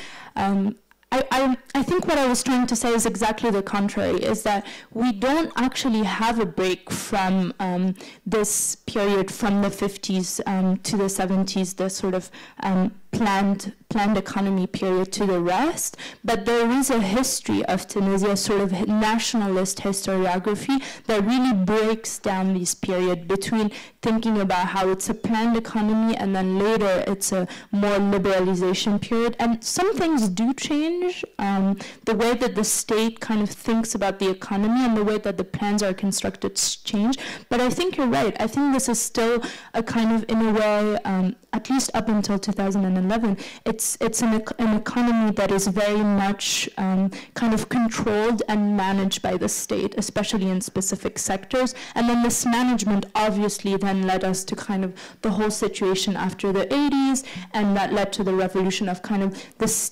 I think what I was trying to say is exactly the contrary, is that we don't actually have a break from this period from the 50s to the 70s, the sort of planned economy period to the rest, but there is a history of Tunisia, sort of nationalist historiography that really breaks down this period between thinking about how it's a planned economy and then later it's a more liberalization period. And some things do change, the way that the state kind of thinks about the economy and the way that the plans are constructed change. But I think you're right. I think this is still a kind of, in a way, at least up until 2011, it's an economy that is very much kind of controlled and managed by the state, especially in specific sectors. And then this management obviously then led us to kind of the whole situation after the 80s, and that led to the revolution of kind of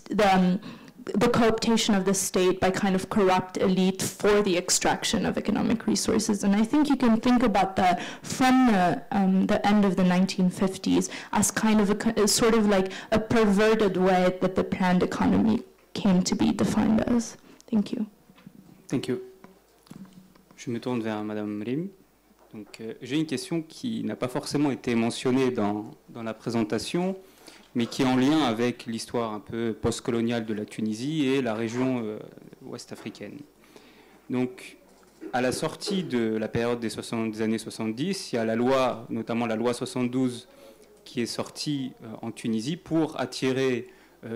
the cooptation of the state by kind of corrupt elite for the extraction of economic resources. And I think you can think about that from the end of the 1950s as kind of a sort of like a perverted way that the planned economy came to be defined as. Thank you.
Thank you. Je me tourne vers Madame Rim. Donc, j'ai une question qui n'a pas forcément été mentionnée dans la présentation, mais qui est en lien avec l'histoire un peu post-coloniale de la Tunisie et la région ouest-africaine. Donc, à la sortie de la période des années 70, il y a la loi, notamment la loi 72, qui est sortie en Tunisie pour attirer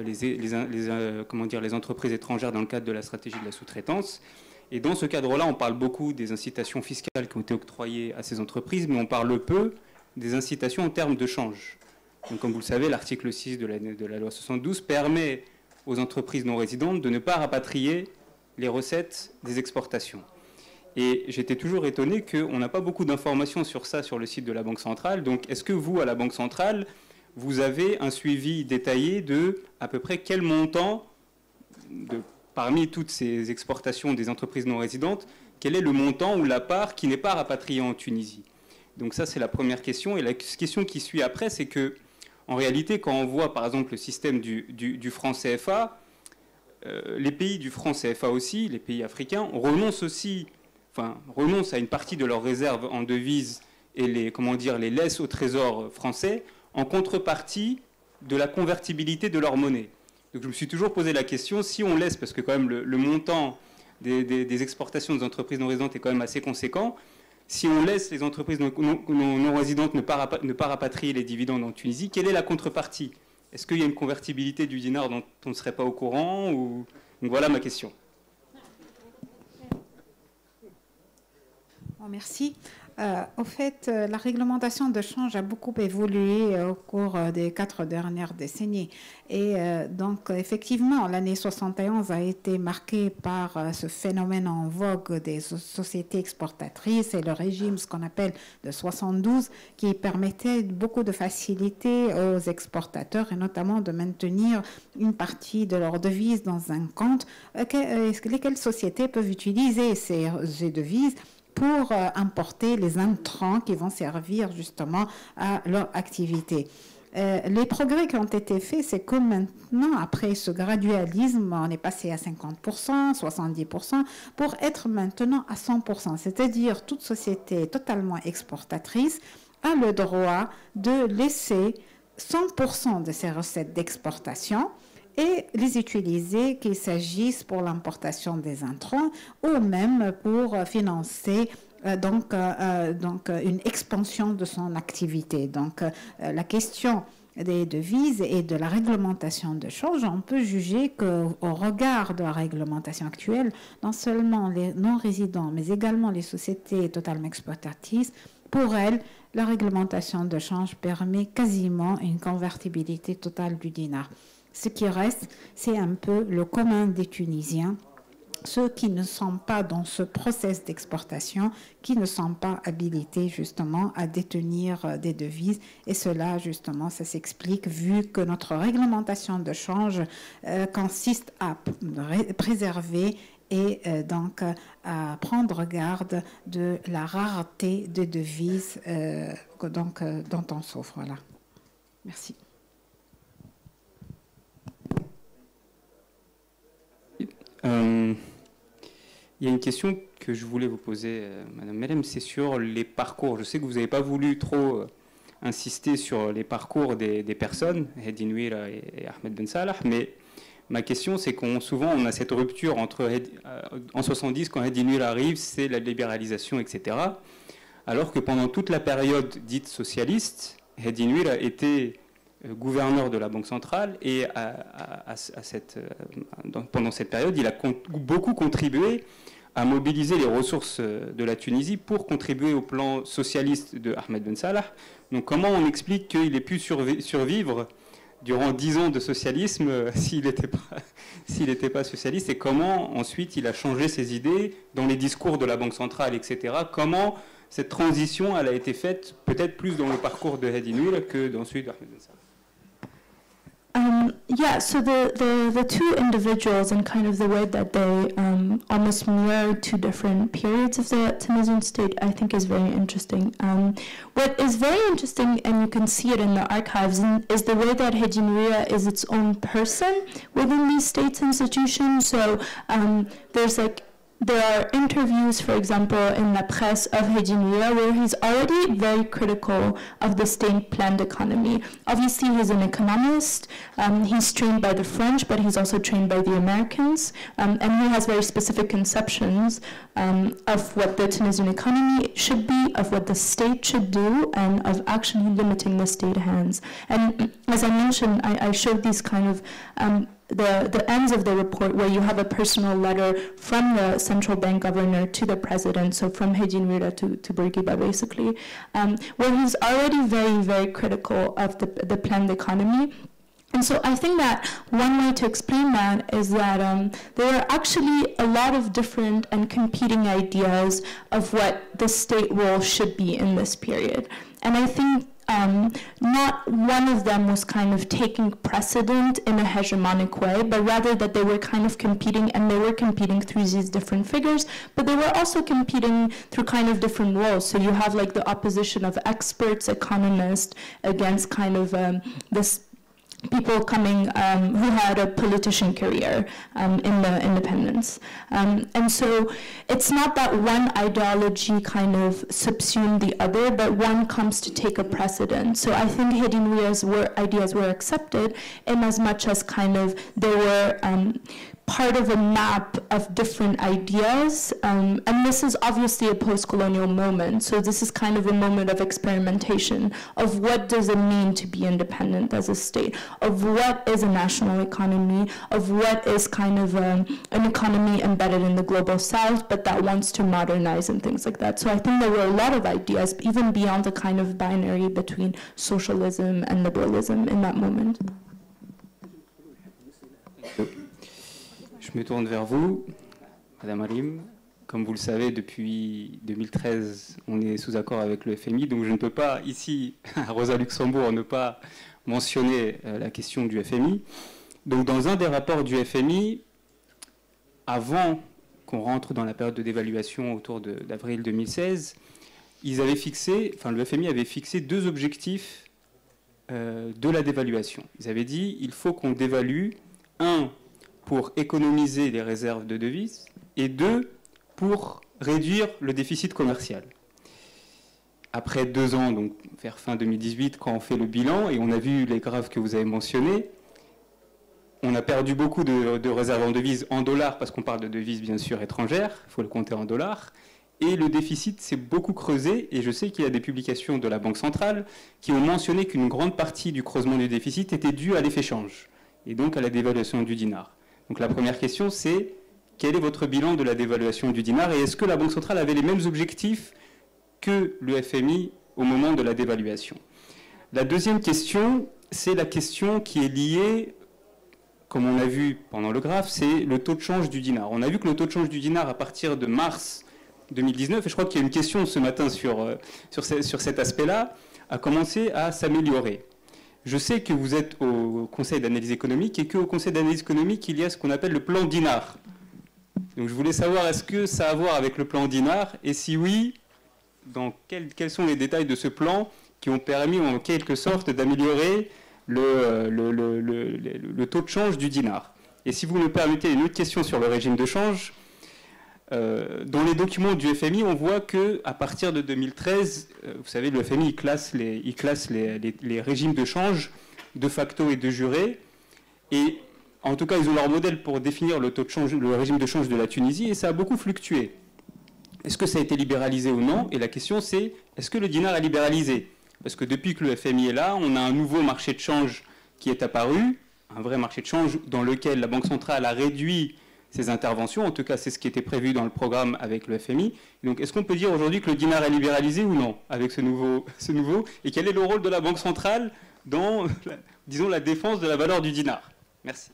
les entreprises étrangères dans le cadre de la stratégie de la sous-traitance. Et dans ce cadre-là, on parle beaucoup des incitations fiscales qui ont été octroyées à ces entreprises, mais on parle peu des incitations en termes de change. Donc, comme vous le savez, l'article 6 de la loi 72 permet aux entreprises non résidentes de ne pas rapatrier les recettes des exportations. Et j'étais toujours étonné qu'on n'a pas beaucoup d'informations sur ça sur le site de la Banque centrale. Donc, est-ce que vous, à la Banque centrale, vous avez un suivi détaillé de à peu près quel montant, parmi toutes ces exportations des entreprises non résidentes, quel est le montant ou la part qui n'est pas rapatriée en Tunisie? Donc ça, c'est la première question. Et la question qui suit après, c'est que en réalité, quand on voit par exemple le système du franc CFA, les pays du franc CFA aussi, les pays africains, renoncent à une partie de leurs réserves en devises et les laissent au trésor français en contrepartie de la convertibilité de leur monnaie. Donc je me suis toujours posé la question, si on laisse, parce que quand même le montant des exportations des entreprises non résidentes est quand même assez conséquent, si on laisse les entreprises non résidentes ne pas rapatrier les dividendes en Tunisie, quelle est la contrepartie? Est-ce qu'il y a une convertibilité du dinar dont on ne serait pas au courant ou... Donc voilà ma question.
Bon, merci. Au fait, la réglementation de change a beaucoup évolué au cours des 4 dernières décennies. Et donc, effectivement, l'année 71 a été marquée par ce phénomène en vogue des sociétés exportatrices et le régime, ce qu'on appelle de 72, qui permettait beaucoup de facilité aux exportateurs et notamment de maintenir une partie de leurs devises dans un compte. Lesquelles sociétés peuvent utiliser ces devises pour importer les intrants qui vont servir justement à leur activité. Les progrès qui ont été faits, c'est que maintenant, après ce gradualisme, on est passé à 50%, 70%, pour être maintenant à 100%. C'est-à-dire, toute société totalement exportatrice a le droit de laisser 100% de ses recettes d'exportation et les utiliser, qu'il s'agisse pour l'importation des intrants ou même pour financer une expansion de son activité. Donc la question des devises et de la réglementation de change, on peut juger qu'au regard de la réglementation actuelle, non seulement les non-résidents, mais également les sociétés totalement exploitatrices, pour elles, la réglementation de change permet quasiment une convertibilité totale du dinar. Ce qui reste, c'est un peu le commun des Tunisiens, ceux qui ne sont pas dans ce process d'exportation, qui ne sont pas habilités justement à détenir des devises. Et cela, justement, ça s'explique vu que notre réglementation de change consiste à préserver et donc à prendre garde de la rareté des devises dont on souffre. Voilà. Merci.
Il y a une question que je voulais vous poser, Madame Melhem, c'est sur les parcours. Je sais que vous n'avez pas voulu trop insister sur les parcours des personnes, Hedi Nouira et Ahmed Ben Salah, mais ma question, c'est souvent on a cette rupture entre en 70, quand Hedi Nouira arrive, c'est la libéralisation, etc. Alors que pendant toute la période dite socialiste, Hedi Nouira était gouverneur de la Banque centrale et pendant cette période, il a beaucoup contribué à mobiliser les ressources de la Tunisie pour contribuer au plan socialiste de Ahmed Ben Salah. Donc comment on explique qu'il ait pu survivre durant 10 ans de socialisme s'il n'était pas socialiste, et comment ensuite il a changé ses idées dans les discours de la Banque centrale, etc. Comment cette transition elle a été faite peut-être plus dans le parcours de Hedi Nouira que dans celui d'Ahmed Ben Salah.
Yeah, so the two individuals and kind of the way that they almost mirror two different periods of the Tunisian state, I think is very interesting. What is very interesting, and you can see it in the archives, is the way that Hedi Nouira is its own person within these state institutions. So there are interviews, for example, in La Presse of Hedi Nouira where he's already very critical of the state-planned economy. Obviously, he's an economist. He's trained by the French, but he's also trained by the Americans. And he has very specific conceptions of what the Tunisian economy should be, of what the state should do, and of actually limiting the state hands. And as I mentioned, I showed these kind of the ends of the report where you have a personal letter from the central bank governor to the president, so from Hedi Nouira to Bourguiba basically, where he's already very, very critical of the planned economy. And so I think that one way to explain that is that there are actually a lot of different and competing ideas of what the state role should be in this period. And I think not one of them was kind of taking precedent in a hegemonic way, but rather that they were kind of competing, and they were competing through these different figures, but they were also competing through kind of different roles. So you have like the opposition of experts, economists, against kind of this people coming who had a politician career in the independence. And so it's not that one ideology kind of subsumed the other, but one comes to take a precedent. So I think Hedi Nouira's ideas were accepted in as much as kind of they were part of a map of different ideas. And this is obviously a post-colonial moment. So this is kind of a moment of experimentation of what does it mean to be independent as a state, of what is a national economy, of what is kind of an economy embedded in the global south, but that wants to modernize and things like that. So I think there were a lot of ideas, even beyond the kind of binary between socialism and liberalism in that moment.
Je me tourne vers vous, Madame Halim. Comme vous le savez, depuis 2013, on est sous accord avec le FMI, donc je ne peux pas, ici, à Rosa Luxembourg, ne pas mentionner la question du FMI. Donc, dans un des rapports du FMI, avant qu'on rentre dans la période de dévaluation autour d'avril 2016, le FMI avait fixé deux objectifs de la dévaluation. Ils avaient dit il faut qu'on dévalue, un, pour économiser les réserves de devises, et deux, pour réduire le déficit commercial. Après 2 ans, donc vers fin 2018, quand on fait le bilan, et on a vu les graphes que vous avez mentionnés, on a perdu beaucoup de réserves en devises en dollars, parce qu'on parle de devises bien sûr étrangères, il faut le compter en dollars, et le déficit s'est beaucoup creusé, et je sais qu'il y a des publications de la Banque centrale qui ont mentionné qu'une grande partie du creusement du déficit était due à l'effet change, et donc à la dévaluation du dinar. Donc la première question, c'est quel est votre bilan de la dévaluation du dinar, et est-ce que la Banque centrale avait les mêmes objectifs que le FMI au moment de la dévaluation? La deuxième question, c'est la question qui est liée, comme on a vu pendant le graphe, c'est le taux de change du dinar. On a vu que le taux de change du dinar à partir de mars 2019, et je crois qu'il y a une question ce matin sur cet aspect-là, a commencé à s'améliorer. Je sais que vous êtes au Conseil d'analyse économique et qu'au Conseil d'analyse économique, il y a ce qu'on appelle le plan dinar. Donc je voulais savoir, est-ce que ça a à voir avec le plan dinar? Et si oui, quels sont les détails de ce plan qui ont permis en quelque sorte d'améliorer le taux de change du dinar? Et si vous me permettez une autre question sur le régime de change, dans les documents du FMI, on voit qu'à partir de 2013, vous savez, le FMI il classe les régimes de change de facto et de juré. Et en tout cas, ils ont leur modèle pour définir le taux de change, le régime de change de la Tunisie, et ça a beaucoup fluctué. Est-ce que ça a été libéralisé ou non? Et la question c'est, est-ce que le dinar est libéralisé? Parce que depuis que le FMI est là, on a un nouveau marché de change qui est apparu, un vrai marché de change dans lequel la Banque centrale a réduit ses interventions. En tout cas, c'est ce qui était prévu dans le programme avec le FMI. Donc, est-ce qu'on peut dire aujourd'hui que le dinar est libéralisé ou non avec ce nouveau? Et quel est le rôle de la Banque centrale dans, disons, la défense de la valeur du dinar? Merci.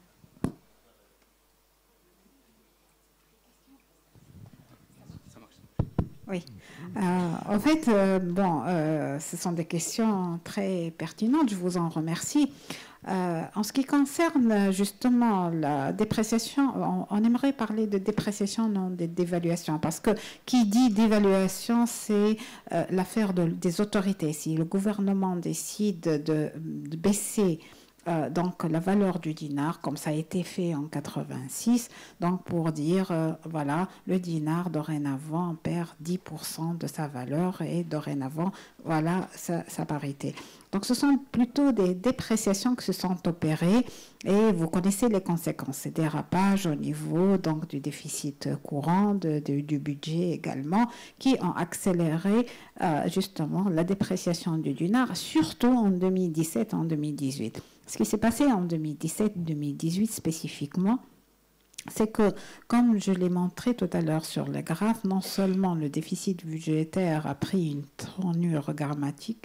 Oui. En fait, ce sont des questions très pertinentes. Je vous en remercie. En ce qui concerne justement la dépréciation, on aimerait parler de dépréciation, non de dévaluation, parce que qui dit dévaluation, c'est l'affaire des autorités. Si le gouvernement décide de baisser donc la valeur du dinar, comme ça a été fait en 86, donc pour dire, voilà, le dinar dorénavant perd 10% de sa valeur et dorénavant, voilà sa parité. Donc ce sont plutôt des dépréciations qui se sont opérées et vous connaissez les conséquences, c'est des dérapages au niveau donc, du déficit courant, du budget également, qui ont accéléré justement la dépréciation du dinar, surtout en 2017 en 2018. Ce qui s'est passé en 2017-2018 spécifiquement, c'est que, comme je l'ai montré tout à l'heure sur le graphe, non seulement le déficit budgétaire a pris une tournure dramatique,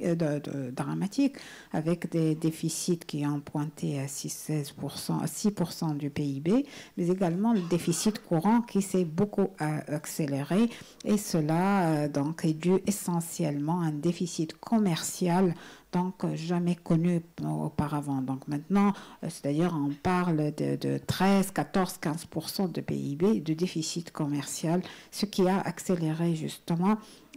avec des déficits qui ont pointé à 6% du PIB, mais également le déficit courant qui s'est beaucoup accéléré, et cela donc est dû essentiellement à un déficit commercial donc jamais connu auparavant. Donc maintenant, c'est-à-dire on parle de 13, 14, 15% de PIB de déficit commercial, ce qui a accéléré justement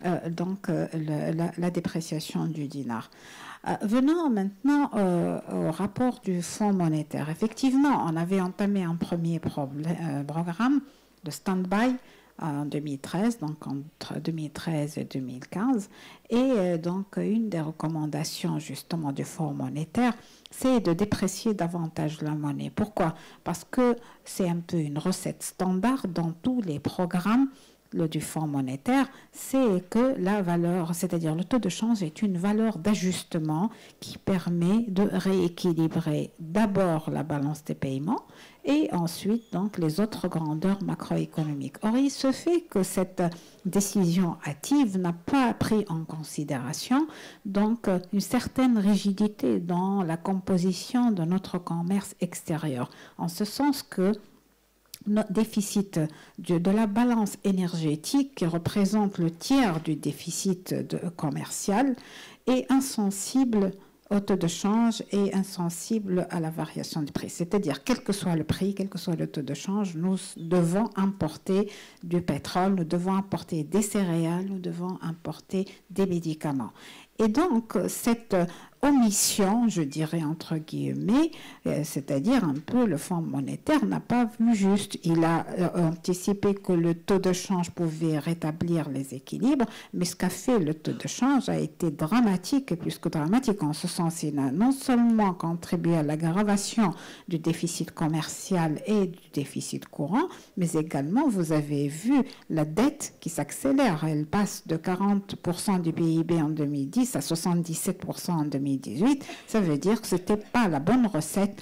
la dépréciation du dinar. Venons maintenant au rapport du Fonds monétaire. Effectivement, on avait entamé un premier programme de stand-by en 2013, donc entre 2013 et 2015. Et donc, une des recommandations justement du Fonds monétaire, c'est de déprécier davantage la monnaie. Pourquoi? Parce que c'est un peu une recette standard dans tous les programmes du Fonds monétaire, c'est que la valeur, c'est-à-dire le taux de change est une valeur d'ajustement qui permet de rééquilibrer d'abord la balance des paiements et ensuite donc les autres grandeurs macroéconomiques. Or, il se fait que cette décision hâtive n'a pas pris en considération donc une certaine rigidité dans la composition de notre commerce extérieur, en ce sens que notre déficit de la balance énergétique, qui représente le tiers du déficit commercial, est insensible au taux de change et insensible à la variation du prix. C'est-à-dire, quel que soit le prix, quel que soit le taux de change, nous devons importer du pétrole, nous devons importer des céréales, nous devons importer des médicaments. Et donc, cette omission, je dirais entre guillemets, c'est-à-dire un peu le Fonds monétaire n'a pas vu juste. Il a anticipé que le taux de change pouvait rétablir les équilibres, mais ce qu'a fait le taux de change a été dramatique et plus que dramatique en ce sens. Il a non seulement contribué à l'aggravation du déficit commercial et du déficit courant, mais également, vous avez vu la dette qui s'accélère. Elle passe de 40% du PIB en 2010 à 77% en 2018. Ça veut dire que ce n'était pas la bonne recette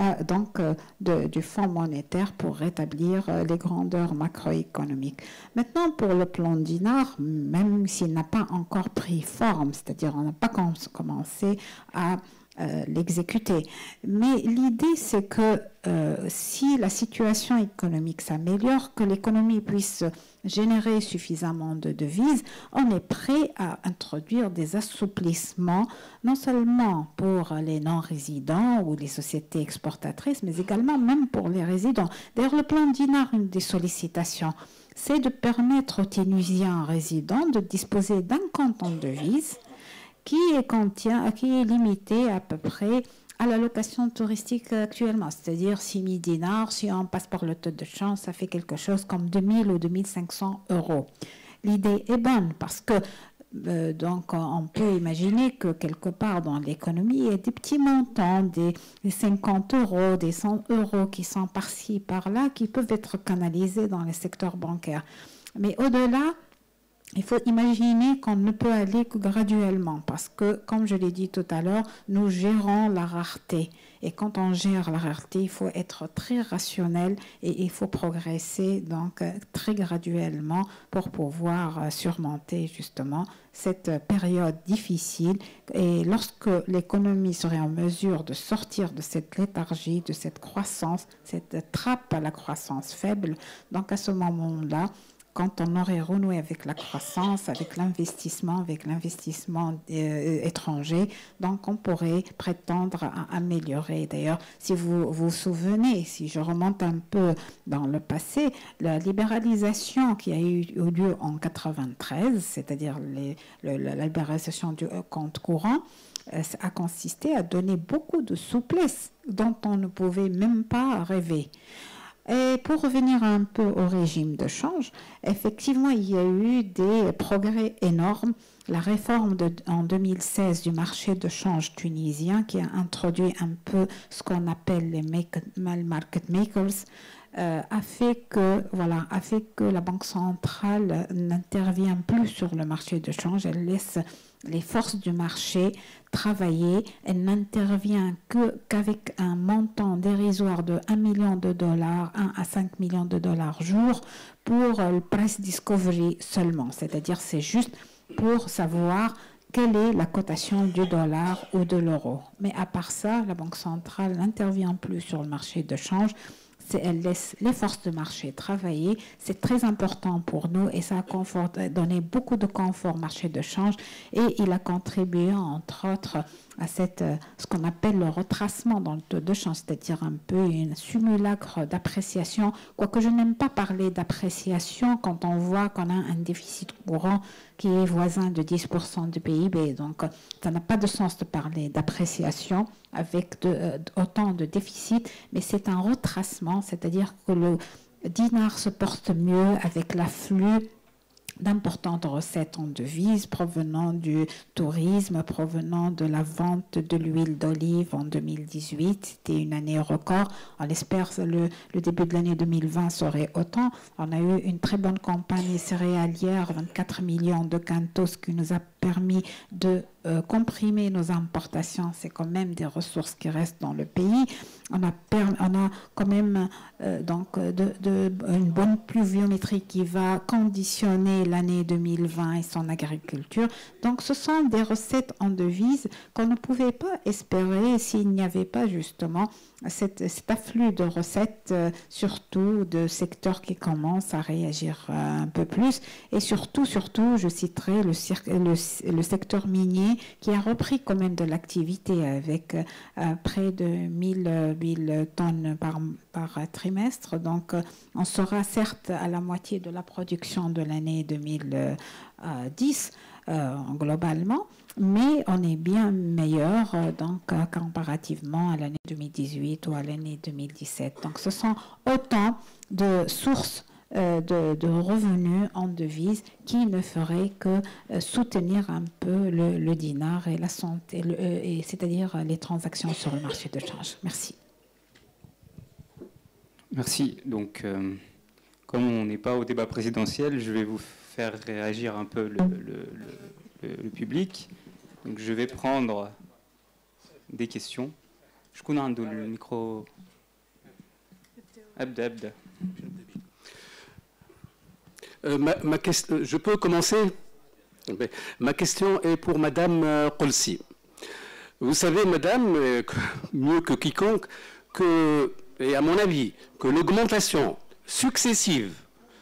du Fonds monétaire pour rétablir les grandeurs macroéconomiques. Maintenant, pour le plan Dinar, même s'il n'a pas encore pris forme, c'est-à-dire on n'a pas commencé à l'exécuter. Mais l'idée, c'est que si la situation économique s'améliore, que l'économie puisse générer suffisamment de devises, on est prêt à introduire des assouplissements, non seulement pour les non-résidents ou les sociétés exportatrices, mais également même pour les résidents. D'ailleurs, le plan Dinar, une des sollicitations, c'est de permettre aux Tunusiens résidents de disposer d'un compte en devises qui est limité à peu près à la location touristique actuellement, c'est-à-dire 6 000 dinars. Si on passe par le taux de change, ça fait quelque chose comme 2 000 ou 2 500 euros. L'idée est bonne parce que donc on peut imaginer que quelque part dans l'économie, il y a des petits montants, des 50 euros, des 100 euros qui sont par-ci, par-là, qui peuvent être canalisés dans le secteur bancaire. Mais au-delà, il faut imaginer qu'on ne peut aller que graduellement parce que, comme je l'ai dit tout à l'heure, nous gérons la rareté. Et quand on gère la rareté, il faut être très rationnel et il faut progresser donc très graduellement pour pouvoir surmonter justement cette période difficile. Et lorsque l'économie serait en mesure de sortir de cette léthargie, de cette croissance, cette trappe à la croissance faible, donc à ce moment-là, quand on aurait renoué avec la croissance, avec l'investissement étranger, donc on pourrait prétendre à améliorer. D'ailleurs, si vous vous souvenez, si je remonte un peu dans le passé, la libéralisation qui a eu lieu en 1993, c'est-à-dire la libéralisation du compte courant, a consisté à donner beaucoup de souplesse dont on ne pouvait même pas rêver. Et pour revenir un peu au régime de change, effectivement, il y a eu des progrès énormes. La réforme en 2016 du marché de change tunisien qui a introduit un peu ce qu'on appelle les market makers a fait que la Banque centrale n'intervient plus sur le marché de change. Elle laisse les forces du marché travailler. Elle n'intervient qu'avec un montant dérisoire de 1 million de dollars, 1 à 5 millions de dollars jour pour le price discovery seulement. C'est-à-dire c'est juste pour savoir quelle est la cotation du dollar ou de l'euro. Mais à part ça, la Banque centrale n'intervient plus sur le marché de change. Elle laisse les forces de marché travailler. C'est très important pour nous et ça a donné beaucoup de confort au marché de change et il a contribué entre autres à ce qu'on appelle le retracement dans le taux de change, c'est-à-dire un peu une simulacre d'appréciation, quoique je n'aime pas parler d'appréciation quand on voit qu'on a un déficit courant qui est voisin de 10% du PIB. Donc, ça n'a pas de sens de parler d'appréciation avec autant de déficit, mais c'est un retracement, c'est-à-dire que le dinar se porte mieux avec l'afflux d'importantes recettes en devises provenant du tourisme, provenant de la vente de l'huile d'olive en 2018. C'était une année record. On espère que le début de l'année 2020 serait autant. On a eu une très bonne campagne céréalière, 24 millions de quintos, qui nous a permis de comprimer nos importations. C'est quand même des ressources qui restent dans le pays. On a quand même une bonne pluviométrie qui va conditionner l'année 2020 et son agriculture. Donc ce sont des recettes en devises qu'on ne pouvait pas espérer s'il n'y avait pas justement cet afflux de recettes, surtout de secteurs qui commencent à réagir un peu plus. Et surtout, je citerai le secteur minier qui a repris quand même de l'activité avec près de 1000 tonnes par trimestre. Donc, on sera certes à la moitié de la production de l'année 2010 globalement, mais on est bien meilleur donc, comparativement à l'année 2018 ou à l'année 2017. Donc ce sont autant de sources de revenus en devises qui ne feraient que soutenir un peu le dinar et la santé, c'est-à-dire les transactions sur le marché de change. Merci.
Merci. Donc, comme on n'est pas au débat présidentiel, je vais vous faire réagir un peu le public. Donc, je vais prendre des questions. Je connais le micro. Abda.
Je peux commencer? Ma question est pour Madame Kolsi. Vous savez, Madame, mieux que quiconque, et à mon avis, que l'augmentation successive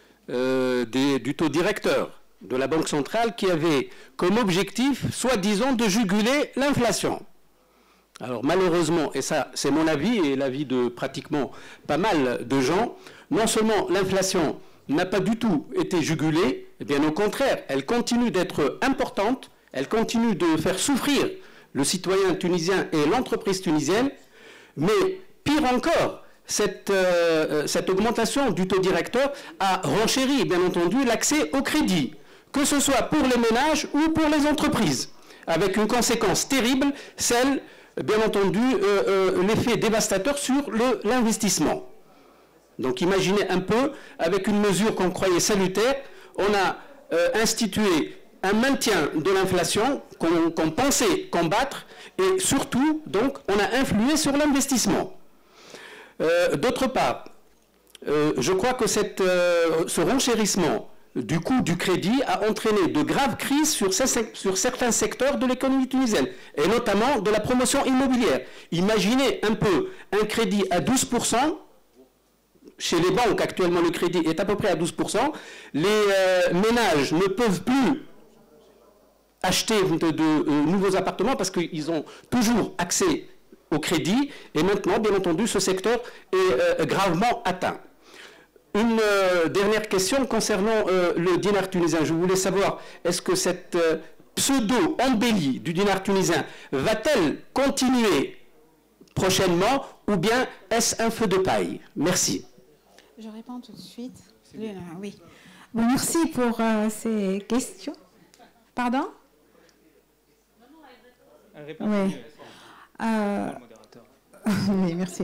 du taux directeur de la Banque centrale qui avait comme objectif, soi-disant, de juguler l'inflation. Alors malheureusement, et ça c'est mon avis et l'avis de pratiquement pas mal de gens, non seulement l'inflation n'a pas du tout été jugulée, et bien au contraire, elle continue d'être importante, elle continue de faire souffrir le citoyen tunisien et l'entreprise tunisienne, mais pire encore, cette augmentation du taux directeur a renchéri, bien entendu, l'accès au crédit, que ce soit pour les ménages ou pour les entreprises, avec une conséquence terrible, celle, bien entendu, l'effet dévastateur sur l'investissement. Donc imaginez un peu, avec une mesure qu'on croyait salutaire, on a institué un maintien de l'inflation qu'on pensait combattre, et surtout, donc, on a influé sur l'investissement. D'autre part, je crois que ce renchérissement du coût du crédit a entraîné de graves crises sur certains secteurs de l'économie tunisienne, et notamment de la promotion immobilière. Imaginez un peu un crédit à 12%, chez les banques actuellement le crédit est à peu près à 12%, les ménages ne peuvent plus acheter de nouveaux appartements parce qu'ils ont toujours accès au crédit, et maintenant, bien entendu, ce secteur est gravement atteint. Une dernière question concernant le dinar tunisien. Je voulais savoir, est-ce que cette pseudo-embellie du dinar tunisien va-t-elle continuer prochainement, ou bien est-ce un feu de paille? Merci.
Je réponds tout de suite. Oui. Bon, merci pour ces questions. Pardon? Oui. Oui, merci.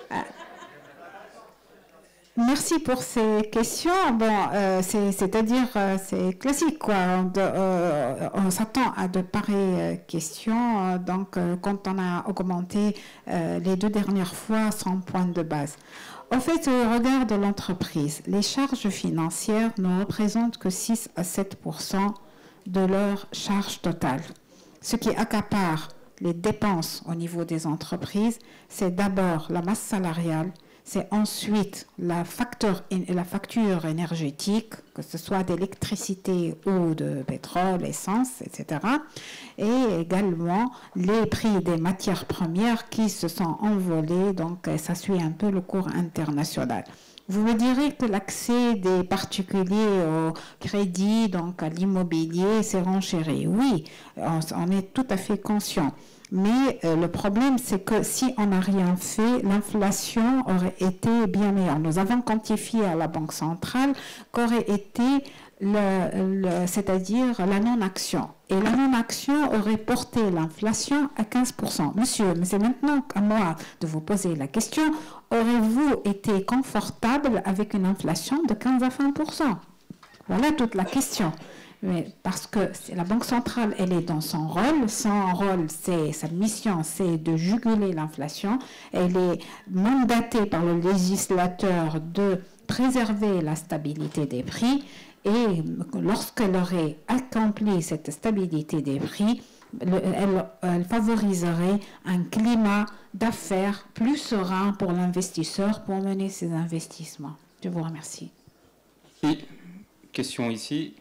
Merci pour ces questions. Bon, c'est-à-dire, c'est classique, quoi. On s'attend à de pareilles questions. Donc, quand on a augmenté les 2 dernières fois 100 points de base. En fait, au regard de l'entreprise, les charges financières ne représentent que 6 à 7% de leur charge totale. Ce qui accapare les dépenses au niveau des entreprises, c'est d'abord la masse salariale, c'est ensuite la facture énergétique, que ce soit d'électricité ou de pétrole, essence, etc. Et également les prix des matières premières qui se sont envolés, donc ça suit un peu le cours international. Vous me direz que l'accès des particuliers au crédit, donc à l'immobilier, s'est renchéri. Oui, on est tout à fait conscient. Mais le problème, c'est que si on n'a rien fait, l'inflation aurait été bien meilleure. Nous avons quantifié à la Banque centrale qu'aurait été, c'est-à-dire la non-action. Et la non-action aurait porté l'inflation à 15%. Monsieur, mais c'est maintenant à moi de vous poser la question, aurez-vous été confortable avec une inflation de 15 à 20%? Voilà toute la question. Mais parce que la Banque centrale, elle est dans son rôle. Son rôle, sa mission, c'est de juguler l'inflation. Elle est mandatée par le législateur de préserver la stabilité des prix. Et lorsqu'elle aurait accompli cette stabilité des prix, elle favoriserait un climat d'affaires plus serein pour l'investisseur pour mener ses investissements. Je vous remercie.
Oui. Question ici.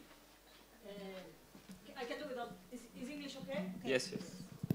Yes, yes.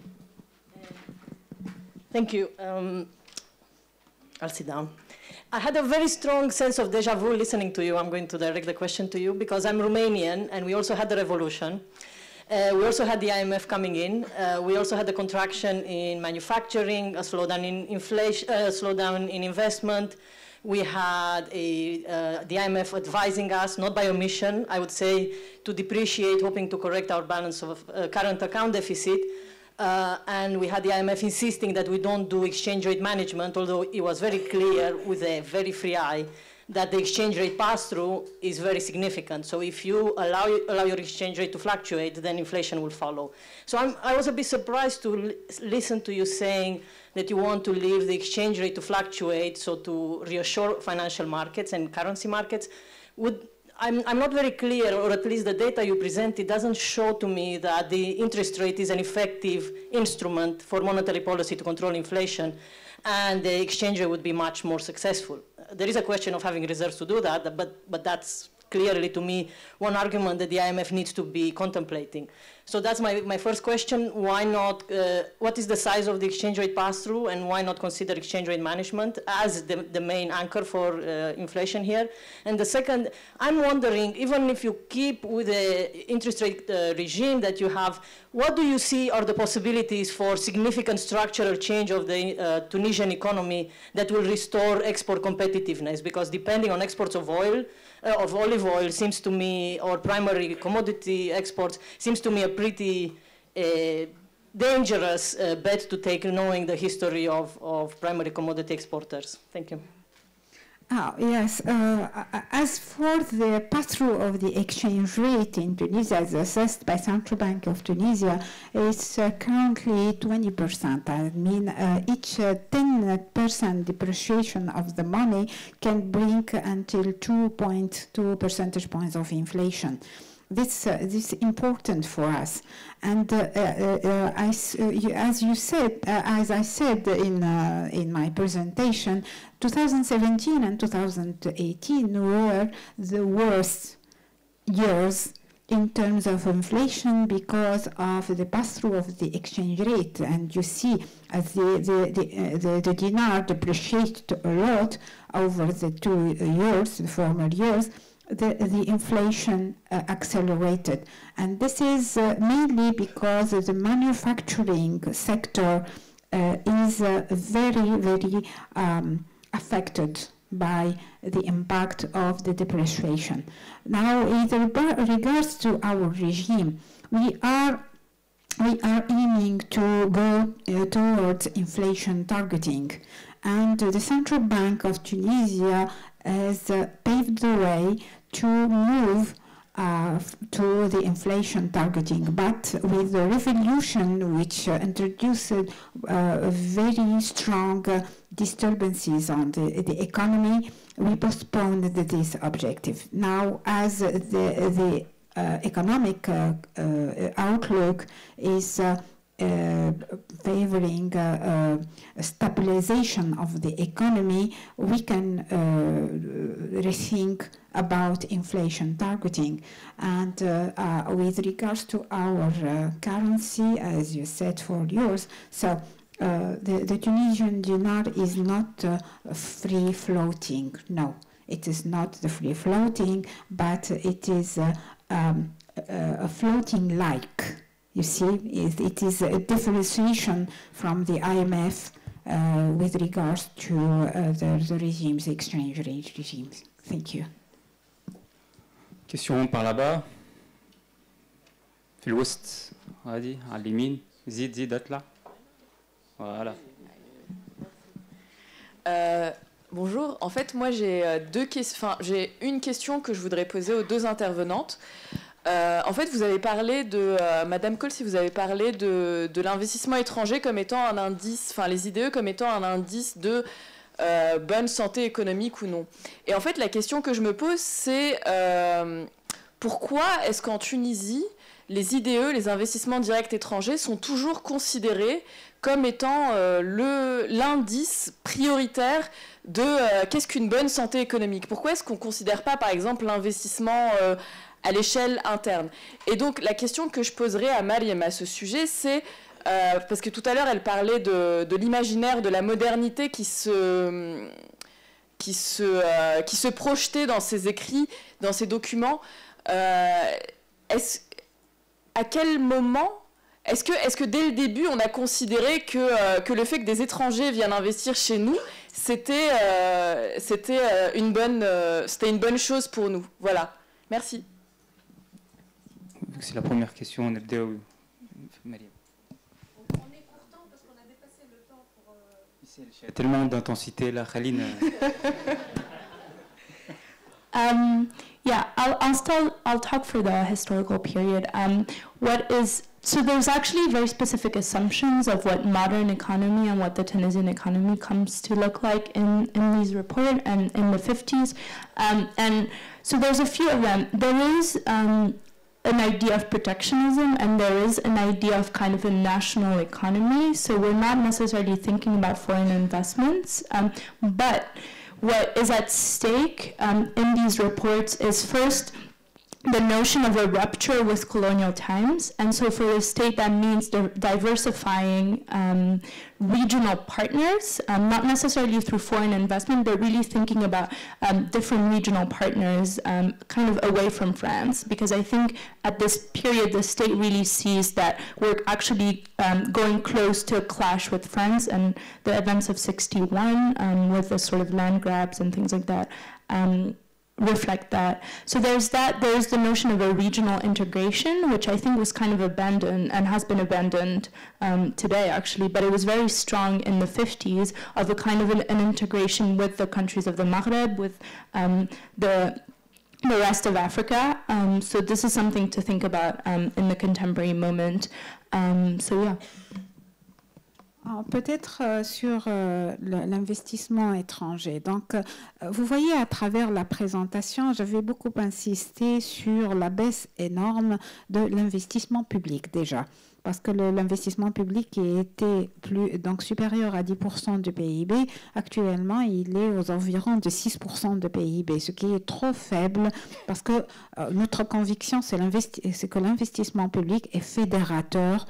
Thank you. I'll sit down. I had a very strong sense of déjà vu listening to you. I'm going to direct the question to you because I'm Romanian and we also had the revolution. We also had the IMF coming in. We also had the contraction in manufacturing, a slowdown in inflation, slowdown in investment. We had the IMF advising us, not by omission, I would say, to depreciate, hoping to correct our balance of current account deficit. And we had the IMF insisting that we don't do exchange rate management, although it was very clear with a very free eye that the exchange rate pass-through is very significant. So if you allow your exchange rate to fluctuate, then inflation will follow. So I was a bit surprised to listen to you saying that you want to leave the exchange rate to fluctuate, so to reassure financial markets and currency markets. I'm not very clear, or at least the data you presented doesn't show to me that the interest rate is an effective instrument for monetary policy to control inflation, and the exchange rate would be much more successful. There is a question of having reserves to do that, but that's clearly, to me, one argument that the IMF needs to be contemplating. So that's my first question. Why not, what is the size of the exchange rate pass-through, and why not consider exchange rate management as the main anchor for inflation here? And the second, I'm wondering, even if you keep with the interest rate regime that you have, what do you see are the possibilities for significant structural change of the Tunisian economy that will restore export competitiveness? Because depending on exports of oil, of olive oil, seems to me, or primary commodity exports, seems to me a pretty dangerous bet to take, knowing the history of primary commodity exporters. Thank you.
Oh, yes. As for the pass-through of the exchange rate in Tunisia, as assessed by Central Bank of Tunisia, it's currently 20%. I mean, each 10% depreciation of the money can bring until 2.2 percentage points of inflation. This is important for us, and as you said, as I said in my presentation, 2017 and 2018 were the worst years in terms of inflation because of the pass-through of the exchange rate. And you see, as the dinar depreciated a lot over the 2 years, the former years, the inflation accelerated. And this is mainly because the manufacturing sector is very, very affected by the impact of the depreciation. Now, in regards to our regime, we are aiming to go towards inflation targeting. And the Central Bank of Tunisia has paved the way to move to the inflation targeting, but with the revolution which introduced very strong disturbances on the economy, we postponed this objective. Now, as the economic outlook is favoring stabilization of the economy, we can rethink about inflation targeting. And with regards to our currency, as you said, for yours, so the Tunisian dinar is not free floating. No, it is not the free floating, but it is a floating like. You see, it is a differentiation from the IMF with regards to the regimes, exchange rate regimes. Thank you.
Question par là-bas. في الوسط هذه على اليمين. زيد أطلع. Voilà.
Bonjour. En fait, moi j'ai j'ai une question que je voudrais poser aux deux intervenantes. En fait, vous avez parlé de, Madame Cole, si vous avez parlé de l'investissement étranger comme étant un indice, enfin les IDE comme étant un indice de bonne santé économique ou non. Et en fait, la question que je me pose, c'est pourquoi est-ce qu'en Tunisie, les IDE, les investissements directs étrangers, sont toujours considérés comme étant l'indice prioritaire de qu'est-ce qu'une bonne santé économique? Pourquoi est-ce qu'on ne considère pas, par exemple, l'investissement à l'échelle interne? Et donc, la question que je poserai à Mariam à ce sujet, c'est, parce que tout à l'heure, elle parlait de l'imaginaire, de la modernité qui se projetait dans ses écrits, dans ses documents. à quel moment, est-ce que dès le début, on a considéré que le fait que des étrangers viennent investir chez nous, c'était une bonne chose pour nous? Voilà. Merci.
C'est la première question. On est content parce qu'on a dépassé le temps pour... Il y a tellement d'intensité là, Khaline.
Yeah, I'll talk for the historical period. So there's actually very specific assumptions of what modern economy and what the Tunisian economy comes to look like in these reports and in the 50s. And so there's a few of them. There is an idea of protectionism, and there is an idea of kind of a national economy. So we're not necessarily thinking about foreign investments, but what is at stake in these reports is first the notion of a rupture with colonial times. And so for the state, that means diversifying regional partners, not necessarily through foreign investment, but really thinking about different regional partners kind of away from France. Because I think at this period, the state really sees that we're actually going close to a clash with France, and the events of 61 with the sort of land grabs and things like that reflect that. So there's the notion of a regional integration, which I think was kind of abandoned and has been abandoned today actually, but it was very strong in the 50s of a kind of an integration with the countries of the Maghreb, with the rest of Africa. So this is something to think about in the contemporary moment. So yeah.
Peut-être sur l'investissement étranger. Donc, vous voyez à travers la présentation, j'avais beaucoup insisté sur la baisse énorme de l'investissement public déjà. Parce que l'investissement public qui était donc supérieur à 10% du PIB, actuellement, il est aux environs de 6% de PIB, ce qui est trop faible parce que notre conviction, c'est que l'investissement public est fédérateur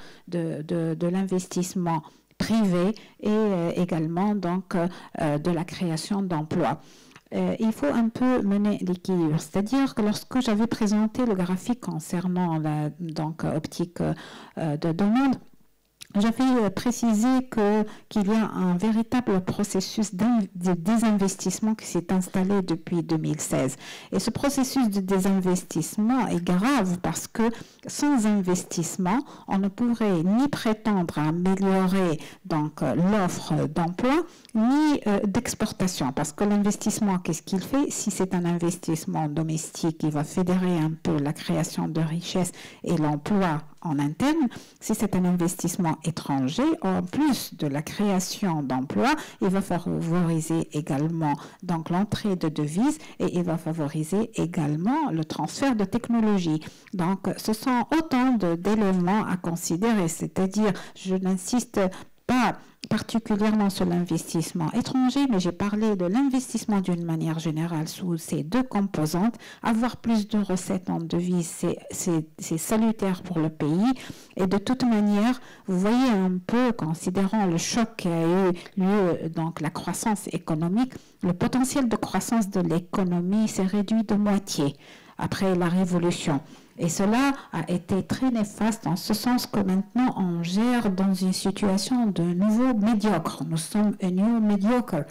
de l'investissement privé et également donc de la création d'emplois. Il faut un peu mener l'équilibre, c'est-à-dire que lorsque j'avais présenté le graphique concernant la optique de demande, j'avais précisé qu'il y a un véritable processus de désinvestissement qui s'est installé depuis 2016. Et ce processus de désinvestissement est grave parce que sans investissement, on ne pourrait ni prétendre à améliorer donc l'offre d'emploi, ni d'exportation. Parce que l'investissement, qu'est-ce qu'il fait? Si c'est un investissement domestique, il va fédérer un peu la création de richesses et l'emploi en interne. Si c'est un investissement étranger, en plus de la création d'emplois, il va favoriser également donc l'entrée de devises et il va favoriser également le transfert de technologies. Donc, ce sont autant d'éléments à considérer, c'est-à-dire, je n'insiste pas particulièrement sur l'investissement étranger, mais j'ai parlé de l'investissement d'une manière générale sous ces deux composantes. Avoir plus de recettes en devises, c'est salutaire pour le pays. Et de toute manière, vous voyez un peu, considérant le choc qui a eu lieu, donc la croissance économique, le potentiel de croissance de l'économie s'est réduit de moitié après la Révolution. Et cela a été très néfaste en ce sens que maintenant on gère dans une situation de nouveau médiocre. Nous sommes un new mediocre.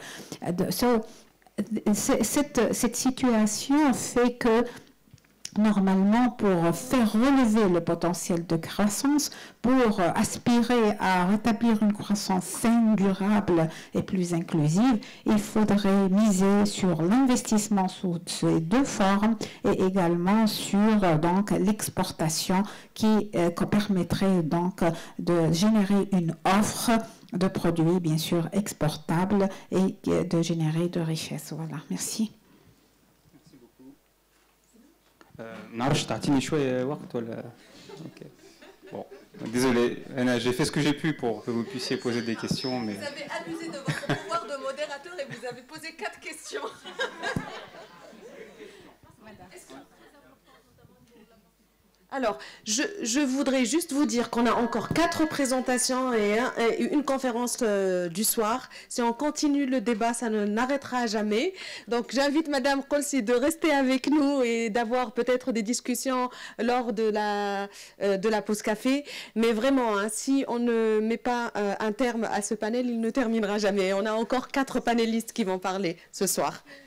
Cette situation fait que normalement, pour faire relever le potentiel de croissance, pour aspirer à rétablir une croissance saine, durable et plus inclusive, il faudrait miser sur l'investissement sous ces deux formes et également sur donc l'exportation qui permettrait donc de générer une offre de produits bien sûr exportables et de générer de richesses. Voilà, merci.
نعرفش تعطيني شوية وقت ولا OK. Bon, désolé, Anna, j'ai fait ce que j'ai pu pour que vous puissiez poser des questions, mais...
Vous avez abusé de votre pouvoir de modérateur et vous avez posé 4 questions.
Alors, je voudrais juste vous dire qu'on a encore 4 présentations et une conférence du soir. Si on continue le débat, ça ne n'arrêtera jamais. Donc, j'invite Madame Kolsi de rester avec nous et d'avoir peut-être des discussions lors de la pause café. Mais vraiment, hein, si on ne met pas un terme à ce panel, il ne terminera jamais. On a encore 4 panélistes qui vont parler ce soir.